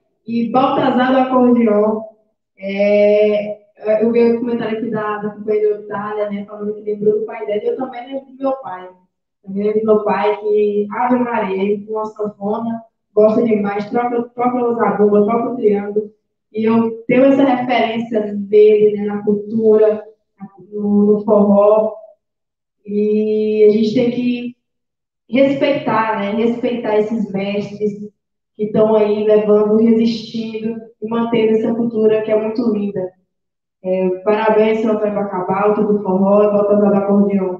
e Baltazar do Acordeon. É, eu vi o comentário aqui da, da companheira Otália, né, falando que lembrou do pai dela. Eu também lembro do meu pai. Também lembro do meu pai que Ave Maria, ele com uma sanfona, gosta demais, troca, troca os zabumba, troca o triângulo. E eu tenho essa referência dele, né, na cultura, no, no forró. E a gente tem que respeitar, né? Respeitar esses mestres que estão aí levando, resistindo e mantendo essa cultura que é muito linda. É, parabéns, senhor Antônio Bacabal, tudo forró, e Baltazar do Acordeon.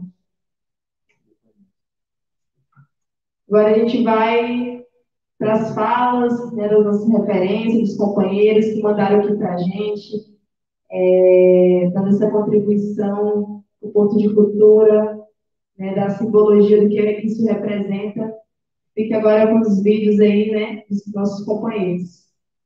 Agora a gente vai para as falas, né, das nossas referências, dos companheiros que mandaram aqui para a gente, é, dando essa contribuição do ponto de cultura, né, da simbologia do que isso representa. Fique agora com os vídeos aí, né, dos nossos companheiros.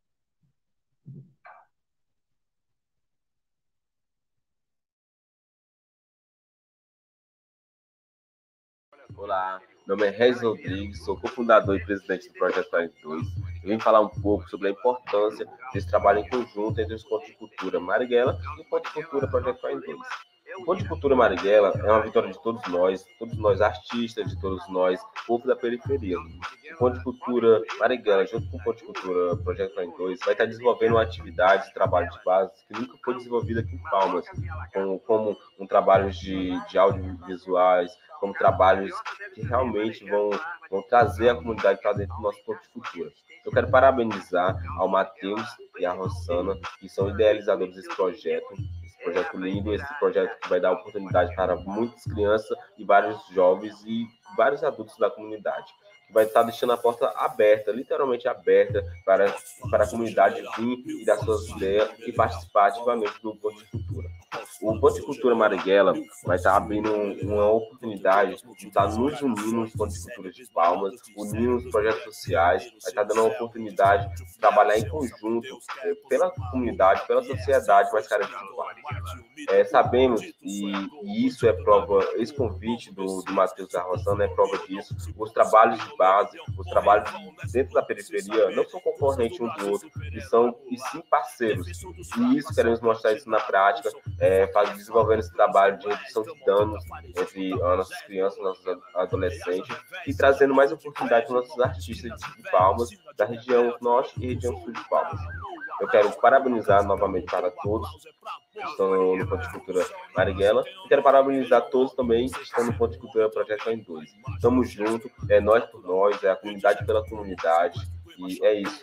Olá, meu nome é Regis Rodrigues, sou cofundador e presidente do Projeto quarenta e dois. Eu vim falar um pouco sobre a importância desse trabalho em conjunto entre os pontos de cultura Marighella e o ponto de cultura Projeto quarenta e dois. O Ponto de Cultura Marighella é uma vitória de todos nós, todos nós artistas, de todos nós, povo da periferia. O Ponto de Cultura Marighella, junto com o Ponto de Cultura Projeto quarenta e dois, vai estar desenvolvendo uma atividade de trabalho de base que nunca foi desenvolvida aqui em Palmas, como, como um trabalho de, de audiovisuais, como trabalhos que realmente vão, vão trazer a comunidade para dentro do nosso Ponto de Cultura. Eu quero parabenizar ao Matheus e à Rossana, que são idealizadores desse projeto, esse projeto lindo, esse projeto que vai dar oportunidade para muitas crianças e vários jovens e vários adultos da comunidade. vai estar deixando a porta aberta, literalmente aberta, para, para a comunidade vir e dar suas ideias e participar ativamente do Ponto de Cultura. O Ponto de Cultura Marighella vai estar abrindo uma oportunidade de estar nos unindo nos Pontos de Cultura de Palmas, unindo os projetos sociais, vai estar dando uma oportunidade de trabalhar em conjunto é, pela comunidade, pela sociedade mais carente do país. É, sabemos, e, e isso é prova, esse convite do, do Matheus da Rosana é prova disso, os trabalhos de base, os trabalhos dentro da periferia não são concorrentes um do outro, e são e sim parceiros. E isso, queremos mostrar isso na prática, é, faz, desenvolvendo esse trabalho de redução de danos entre as nossas crianças, nossos adolescentes, e trazendo mais oportunidade para os nossos artistas de Palmas, da região norte e região sul de Palmas. Eu quero parabenizar novamente para todos que estão no Ponto de Cultura Marighella e quero parabenizar todos também que estão no Ponto de Cultura Projeto em dois. Estamos juntos, é nós por nós, é a comunidade pela comunidade, e é isso.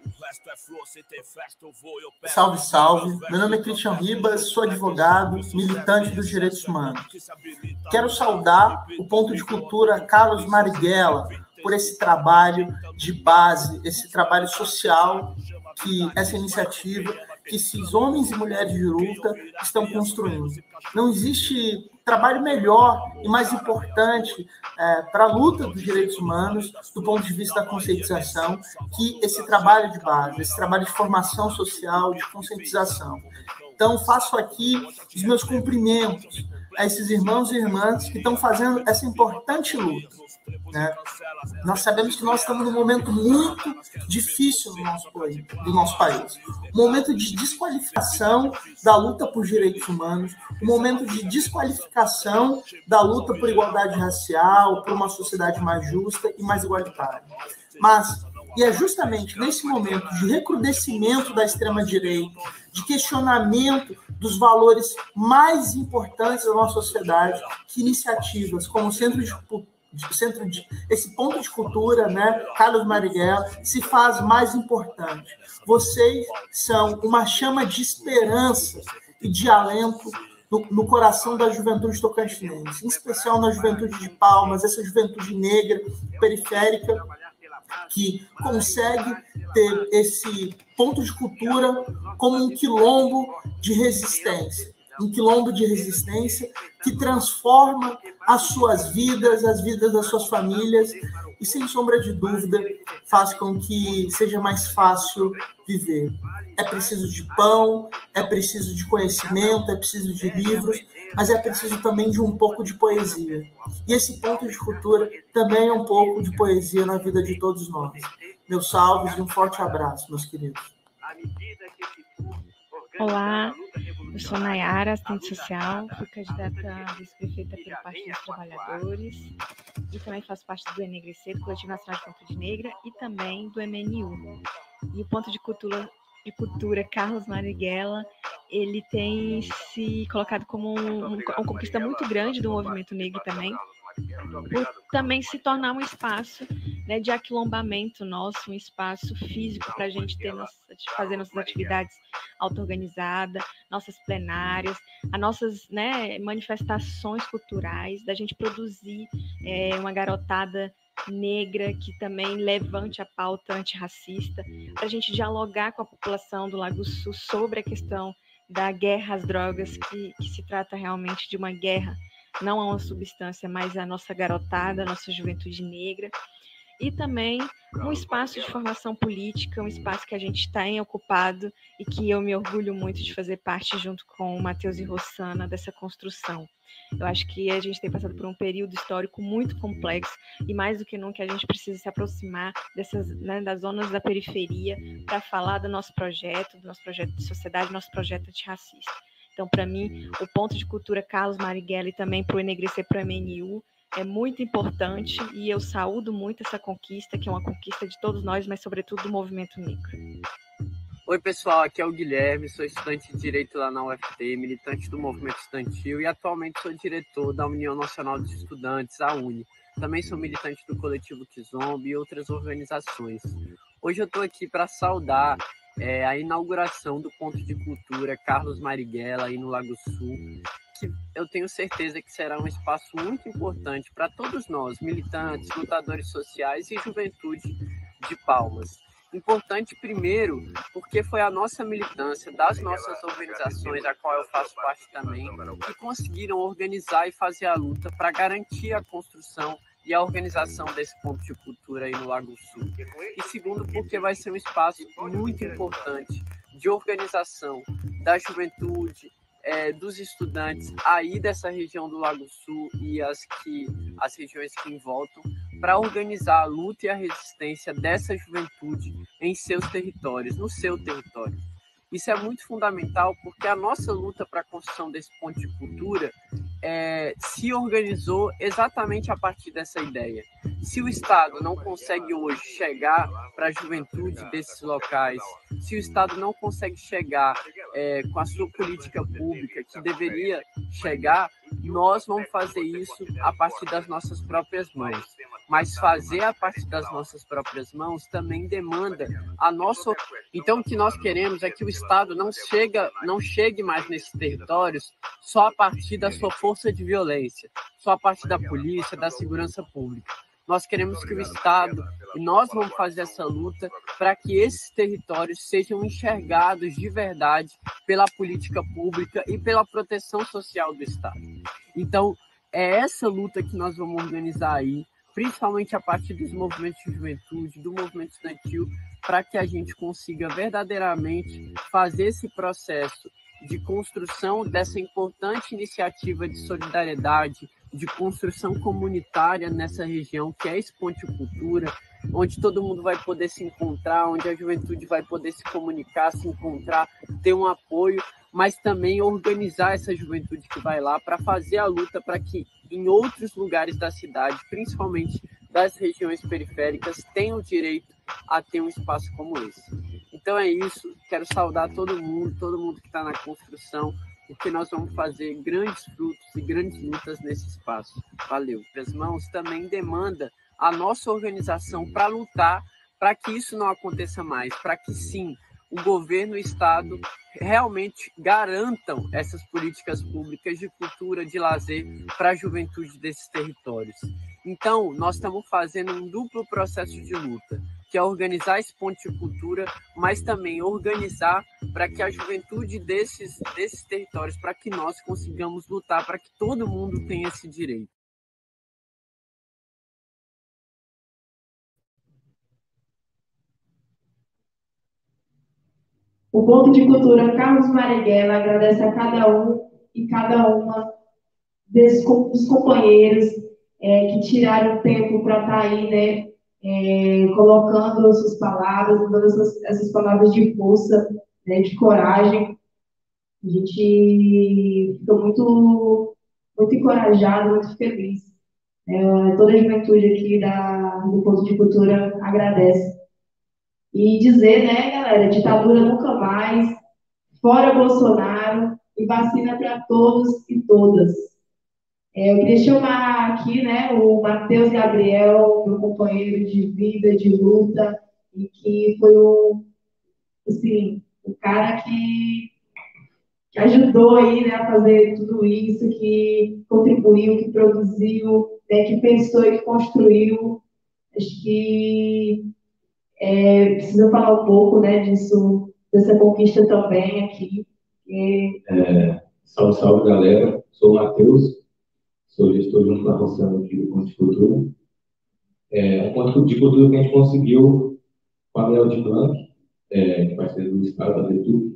Salve, salve. Meu nome é Christian Ribas, sou advogado, militante dos direitos humanos. Quero saudar o Ponto de Cultura Carlos Marighella por esse trabalho de base, esse trabalho social, que essa iniciativa, que esses homens e mulheres de luta estão construindo. Não existe trabalho melhor e mais importante é, para a luta dos direitos humanos, do ponto de vista da conscientização, que esse trabalho de base, esse trabalho de formação social, de conscientização. Então, faço aqui os meus cumprimentos a esses irmãos e irmãs que estão fazendo essa importante luta. Né? Nós sabemos que nós estamos num momento muito difícil no nosso, do nosso país. Um momento de desqualificação da luta por direitos humanos, um momento de desqualificação da luta por igualdade racial, por uma sociedade mais justa e mais igualitária. Mas, e é justamente nesse momento de recrudescimento da extrema-direita, de questionamento dos valores mais importantes da nossa sociedade, que iniciativas como o Centro de Centro de, esse Ponto de Cultura, né, Carlos Marighella, se faz mais importante. Vocês são uma chama de esperança e de alento no, no coração da juventude tocantinense, em especial na juventude de Palmas, essa juventude negra, periférica, que consegue ter esse Ponto de Cultura como um quilombo de resistência. Um quilombo de resistência que transforma as suas vidas, as vidas das suas famílias e, sem sombra de dúvida, faz com que seja mais fácil viver. É preciso de pão, é preciso de conhecimento, é preciso de livros, mas é preciso também de um pouco de poesia. E esse Ponto de Cultura também é um pouco de poesia na vida de todos nós. Meus salves e um forte abraço, meus queridos. Olá, eu sou Nayara, assistente social, fui candidata a vice-prefeita pelo Partido dos Trabalhadores e também faço parte do Enegrecer, do Coletivo Nacional de Juventude Negra e também do M N U. E o Ponto de Cultura, de Cultura Carlos Marighella, ele tem se colocado como um, um, uma conquista muito grande do movimento negro também, por também se tornar um espaço, né, de aquilombamento nosso, um espaço físico para a gente ter nossa, fazer nossas atividades auto-organizadas, nossas plenárias, as nossas, né, manifestações culturais, da gente produzir é, uma garotada negra que também levante a pauta antirracista, para a gente dialogar com a população do Lago Sul sobre a questão da guerra às drogas, que, que se trata realmente de uma guerra, não a uma substância, mas a nossa garotada, a nossa juventude negra, e também um espaço de formação política, um espaço que a gente tem ocupado e que eu me orgulho muito de fazer parte junto com o Matheus e Rosana dessa construção. Eu acho que a gente tem passado por um período histórico muito complexo e mais do que nunca a gente precisa se aproximar dessas, né, das zonas da periferia para falar do nosso projeto, do nosso projeto de sociedade, do nosso projeto antirracista. Então, para mim, o Ponto de Cultura Carlos Marighella e também para o Enegrecer para o M N U é muito importante e eu saúdo muito essa conquista, que é uma conquista de todos nós, mas sobretudo do movimento negro. Oi, pessoal, aqui é o Guilherme, sou estudante de Direito lá na U F T, militante do movimento estudantil e atualmente sou diretor da União Nacional de Estudantes, a UNE. Também sou militante do Coletivo Kizomba e outras organizações. Hoje eu estou aqui para saudar é, a inauguração do Ponto de Cultura Carlos Marighella aí no Lago Sul, que eu tenho certeza que será um espaço muito importante para todos nós, militantes, lutadores sociais e juventude de Palmas. Importante, primeiro, porque foi a nossa militância, das nossas organizações, a qual eu faço parte também, que conseguiram organizar e fazer a luta para garantir a construção e a organização desse ponto de cultura aí no Lago Sul. E segundo, porque vai ser um espaço muito importante de organização da juventude, é, dos estudantes aí dessa região do Lago Sul e as, que, as regiões que envoltam, para organizar a luta e a resistência dessa juventude em seus territórios, no seu território. Isso é muito fundamental porque a nossa luta para a construção desse ponto de cultura é, se organizou exatamente a partir dessa ideia. Se o Estado não consegue hoje chegar para a juventude desses locais, se o Estado não consegue chegar é, com a sua política pública que deveria chegar, nós vamos fazer isso a partir das nossas próprias mãos. Mas fazer a partir das nossas próprias mãos também demanda a nossa... Então, o que nós queremos é que o Estado não, chega, não chegue mais nesses territórios só a partir da sua força de violência, só a partir da polícia, da segurança pública. Nós queremos que o Estado, e nós vamos fazer essa luta para que esses territórios sejam enxergados de verdade pela política pública e pela proteção social do Estado. Então, é essa luta que nós vamos organizar aí, principalmente a partir dos movimentos de juventude, do movimento estudantil, para que a gente consiga verdadeiramente fazer esse processo de construção dessa importante iniciativa de solidariedade, de construção comunitária nessa região, que é esse ponto de cultura, onde todo mundo vai poder se encontrar, onde a juventude vai poder se comunicar, se encontrar, ter um apoio, mas também organizar essa juventude que vai lá para fazer a luta para que em outros lugares da cidade, principalmente das regiões periféricas, tenham o direito a ter um espaço como esse. Então é isso, quero saudar todo mundo, todo mundo que está na construção, porque nós vamos fazer grandes frutos e grandes lutas nesse espaço. Valeu. As mãos também demanda a nossa organização para lutar para que isso não aconteça mais, para que sim, o governo e o Estado realmente garantam essas políticas públicas de cultura, de lazer para a juventude desses territórios. Então, nós estamos fazendo um duplo processo de luta, que é organizar esse ponto de cultura, mas também organizar para que a juventude desses, desses territórios, para que nós consigamos lutar, para que todo mundo tenha esse direito. O Ponto de Cultura Carlos Marighella agradece a cada um e cada uma desses, dos companheiros é, que tiraram tempo para estar aí, né, é, colocando suas palavras, dando essas, essas palavras de força, né, de coragem. A gente fica muito, muito encorajado, muito feliz. É, toda a juventude aqui da, do Ponto de Cultura agradece. E dizer, né, galera, ditadura nunca mais, fora Bolsonaro e vacina para todos e todas. É, eu queria chamar aqui, né, o Matheus Gabriel, meu companheiro de vida, de luta, e que foi o, assim, o cara que, que ajudou aí, né, a fazer tudo isso, que contribuiu, que produziu, né, que pensou e que construiu. Acho que É, precisa falar um pouco, né, disso, dessa conquista também aqui. E... É, salve, salve, galera. Sou o Matheus, sou gestor junto com a Rossana aqui do Ponto de Cultura. É um ponto de cultura que a gente conseguiu com a Mel de Blanc, é, parceiro do Estado, da Letup.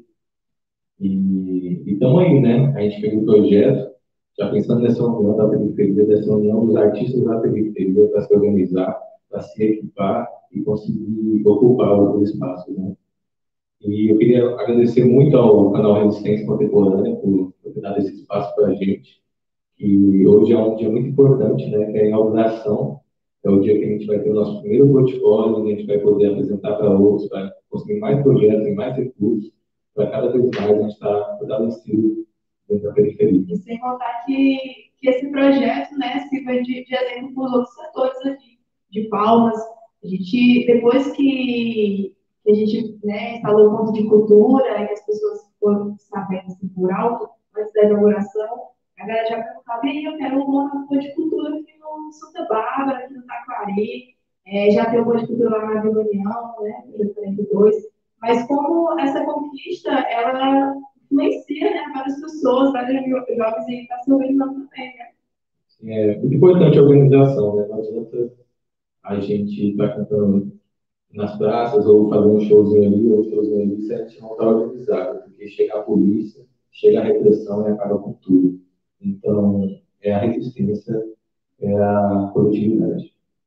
E estamos aí, né? A gente fez um projeto, já pensando nessa união da periferia, dessa união dos artistas da periferia para se organizar, para se equipar e conseguir ocupar os espaços, né? E eu queria agradecer muito ao canal Resistência Contemporânea por, por ter dado esse espaço para a gente. E hoje é um dia muito importante, né? Que é a inauguração. É o dia que a gente vai ter o nosso primeiro portfólio, onde a gente vai poder apresentar para outros, para conseguir mais projetos e mais recursos, para cada vez mais a gente estar tá fortalecido dentro da periferia. E sem contar que, que esse projeto, né, sirva de, de exemplo para os outros setores aqui, de Palmas. A gente, depois que, que a gente, né, instalou o Ponto de Cultura e as pessoas foram sabendo assim, por alto, antes da inauguração, A galera já perguntava, e aí, eu quero uma horticultura aqui no Santa Bárbara, aqui no Taquari, é, já tem uma horticultura lá na Vila União, né, número quarenta e dois, mas como essa conquista, ela influencia, né, várias pessoas, vários jovens aí que estão se organizando também, né? É muito importante a organização, né? Não adianta a gente estar tá cantando nas praças ou fazer um showzinho ali ou um showzinho ali se a gente não está organizado, porque chega a polícia, chega a repressão e acaba com tudo. Então, é a resistência, é a coletividade.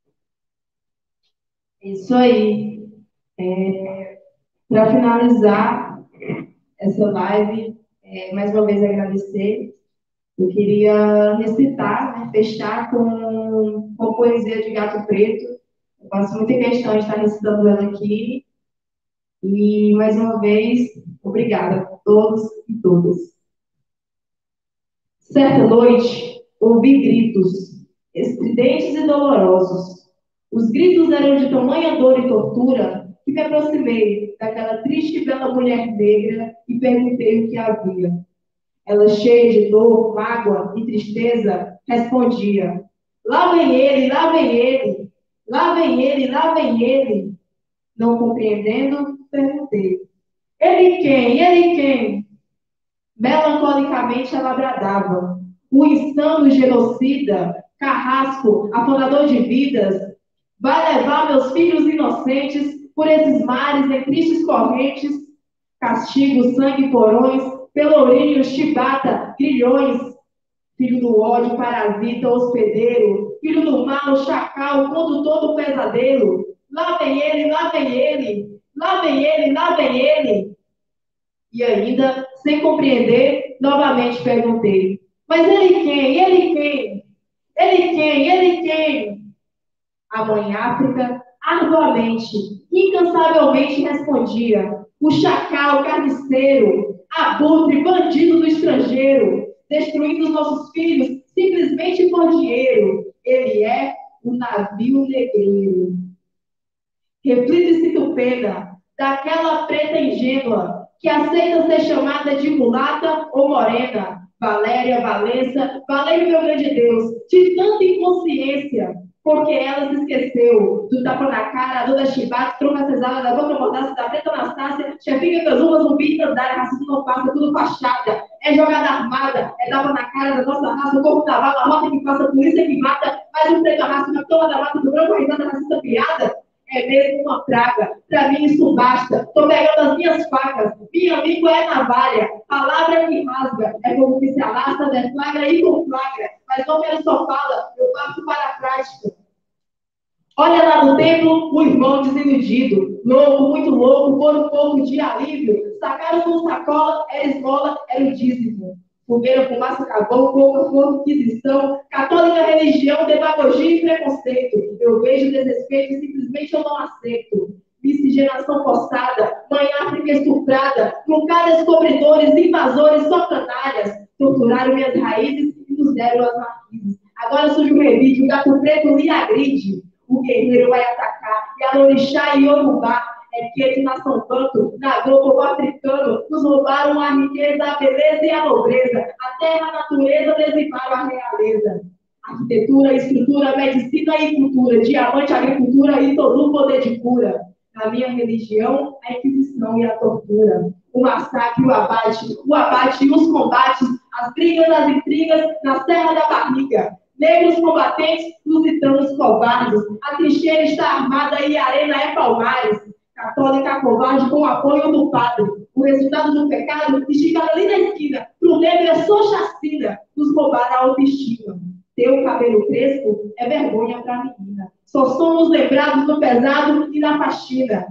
Isso aí. É, para finalizar essa live, é, mais uma vez agradecer. Eu queria recitar, né, fechar com, com poesia de Gato Preto. Eu faço muita questão de estar recitando ela aqui. E, mais uma vez, obrigada a todos e todas. Certa noite, ouvi gritos, estridentes e dolorosos. Os gritos eram de tamanha dor e tortura que me aproximei daquela triste e bela mulher negra e perguntei o que havia. Ela, cheia de dor, mágoa e tristeza, respondia: lá vem ele, lá vem ele, lá vem ele, lá vem ele. Não compreendendo, perguntei: ele quem? Ele quem? Melancolicamente ela bradava: o insano genocida, carrasco, afonador de vidas, vai levar meus filhos inocentes por esses mares em tristes correntes, castigo, sangue, porões, pelourinhos, chibata, grilhões, filho do ódio, parasita, hospedeiro, filho do mal, chacal, condutor do pesadelo. Lá vem ele, lá vem ele, lá vem ele, lá vem ele. E ainda, sem compreender, novamente perguntei: mas ele quem? Ele quem? Ele quem? Ele quem? A mãe África, arduamente, incansavelmente respondia: o chacal, carniceiro, abutre, bandido do estrangeiro, destruindo os nossos filhos simplesmente por dinheiro. Ele é o navio negreiro. Reflito e sinto pena daquela preta ingênua que aceita ser chamada de mulata ou morena. Valéria, Valença, valeu meu grande Deus, de tanta inconsciência, porque ela se esqueceu do tapa na cara, a dor da chibata, tronca cesada, da boca mordaça, da preta Anastácia, chefinha Cazuma, zumbi, sandália, racismo não passa, tudo fachada, é jogada armada, é tapa na cara da nossa raça, o corpo da vala, a rota que passa, polícia que mata, mais um preto raça, na toma da mata do branco, a risada racista piada. É mesmo uma praga, pra mim isso basta. Tô pegando as minhas facas, minha língua é navalha, palavra que rasga, é como que se alastra, deflagra e conflagra, mas não quero só fala, eu passo para a prática. Olha lá no templo, o irmão desiludido, louco, muito louco, por um pouco de alívio, sacaram com sacola, era esmola, era o dízimo. Fogueira, fumaça, carvão, pouca forma, inquisição, católica religião, demagogia e preconceito. Eu vejo desrespeito e simplesmente eu não aceito. Miscigenação forçada, mãe África estuprada, truncada descobridores, invasores, só canalhas. Torturaram minhas raízes e nos deram as marquises. Agora surge um revide, o gato preto me agride. O guerreiro vai atacar, e a Lorixá e Yorubá. É que de nação canto, na globo africano, nos roubaram a riqueza, a beleza e a nobreza, a terra, a natureza, dezimaram a realeza. Arquitetura, estrutura, medicina e cultura, diamante, agricultura e todo o poder de cura. Na minha religião, a inquisição e a tortura. O massacre, o abate, o abate e os combates, as brigas, as intrigas, na serra da barriga. Negros combatentes, lusitanos covardes, a trincheira está armada e a arena é palmares. Católica covarde com o apoio do padre. O resultado do pecado esticado ali na esquina. Pro negro é só chacina. Nos roubaram a autoestima. Teu cabelo crespo é vergonha pra menina. Só somos lembrados no pesado e na faxina.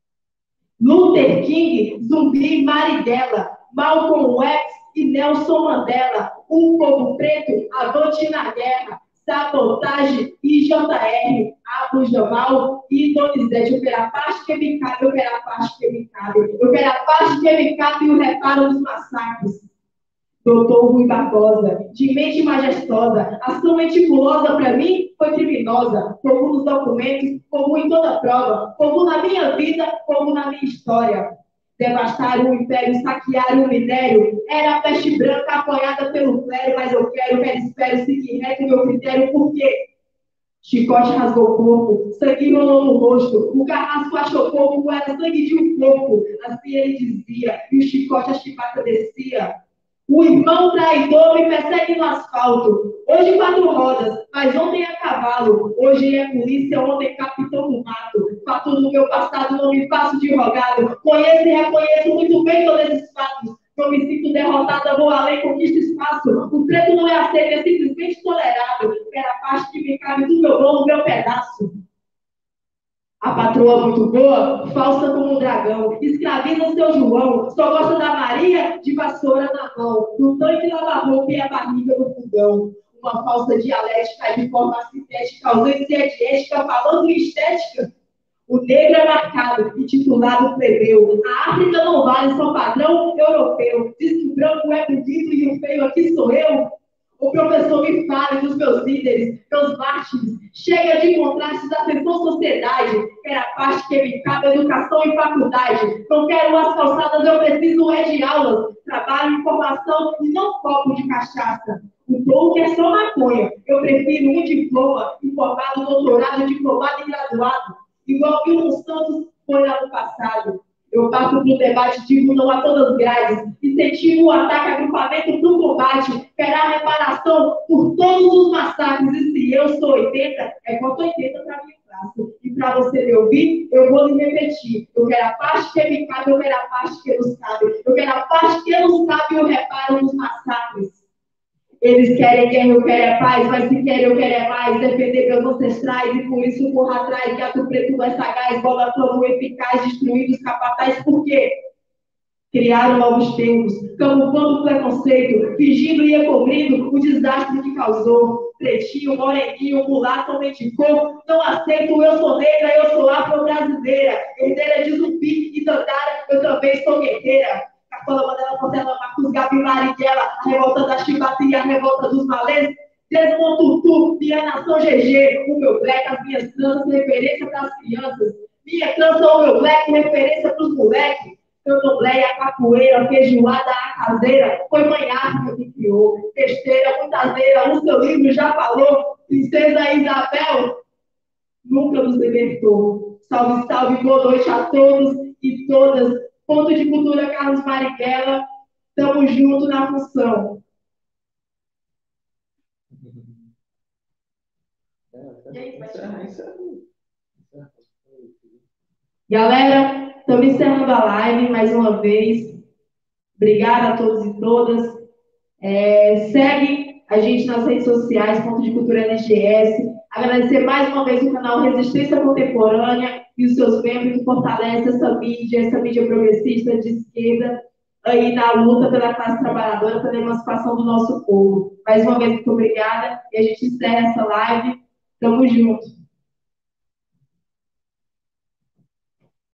Luther King, Zumbi, Marighella, Malcolm X e Nelson Mandela. Um povo preto, avante na guerra. Sabotagem e J R, Abu Jamal e Donizete. Eu quero a paz que me cabe, eu quero a paz que me cabe, eu quero a paz que me cabe e o reparo dos massacres. Doutor Rui Barbosa, de mente majestosa, ação meticulosa para mim foi criminosa, como nos documentos, como em toda prova, como na minha vida, como na minha história. Devastaram o império, saquearam o minério. Era a peste branca apoiada pelo clero, mas eu quero, quero, espero seguir reto meu critério, por quê? Chicote rasgou o corpo, sangue rolou no rosto, o carrasco achou pouco, era sangue de um porco. Assim ele dizia, e o chicote a chibata descia. O irmão traidor me persegue no asfalto. Hoje quatro rodas, mas ontem a cavalo. Hoje é polícia, ontem capitão no mato. Fato do meu passado, não me faço de rogado. Conheço e reconheço muito bem todos esses fatos. Eu me sinto derrotada, vou além, conquisto espaço. O preto não é aceito, é simplesmente tolerado. Era a parte que me cabe do meu bom, do meu pedaço. A patroa muito boa, falsa como um dragão, escraviza o seu João, só gosta da Maria de vassoura na mão, no tanque lava roupa e a barriga no fogão. Uma falsa dialética de forma sintética, ausência de ética, falando em estética. O negro é marcado e titulado plebeu. A África não vale, só padrão europeu. Diz que o branco é bonito e o feio aqui sou eu. O professor me fale dos meus líderes, meus mártires. Chega de contrastes, ascensão sociedade. Quero a parte que me cabe, educação e faculdade. Não quero as calçadas, eu preciso é de aulas. Trabalho, informação e não copo de cachaça. O povo quer só maconha. Eu prefiro um diploma, informado, doutorado, diplomado e graduado. Igual que o Santos foi lá no passado. Eu passo para o debate, digo não a todas as grades, incentivo o ataque, agrupamento para o combate, quero a reparação por todos os massacres, e se eu sou oitenta, é quanto oitenta para mim faço. E para você me ouvir, eu vou lhe repetir, eu quero a parte que me cabe, eu quero a parte que não sabe, eu quero a parte que não sabe, eu reparo nos massacres. Eles querem guerra, eu quero é paz, mas se querem, eu quero é mais, defender meus ancestrais, e por isso corro atrás, gato preto mais sagaz, bola trono eficaz, destruindo os capatazes, por quê? Criaram novos termos, camuflando o preconceito, fingindo e encobrindo o desastre que causou. Pretinho, moreninho, mulato, mente cor, não aceito, eu sou negra, eu sou afro-brasileira, herdeira de Zumbi e Dandara, eu também sou guerreira. Cacola, Mandela, Portela, Marcos, Gabi, Marighella, a revolta da Chibata e a revolta dos malês. Desmond Tutu, minha nação G G, o meu black, as minhas tranças, referência para as crianças. Minha trança, o meu black, referência para os moleques. Candomblé, capoeira, feijoada, a caseira, foi mãe África que criou. Besteira, muitazeira, o seu livro já falou. Princesa Isabel nunca nos libertou. Salve, salve, boa noite a todos e todas. Ponto de Cultura Carlos Marighella, estamos juntos na função. Galera, estamos encerrando a live mais uma vez. Obrigada a todos e todas. É, segue a gente nas redes sociais, Ponto de Cultura N G S. Agradecer mais uma vez o canal Resistência Contemporânea e os seus membros que fortalecem essa mídia, essa mídia progressista de esquerda, aí na luta pela classe trabalhadora, pela emancipação do nosso povo. Mais uma vez, muito obrigada. E a gente encerra essa live. Tamo junto.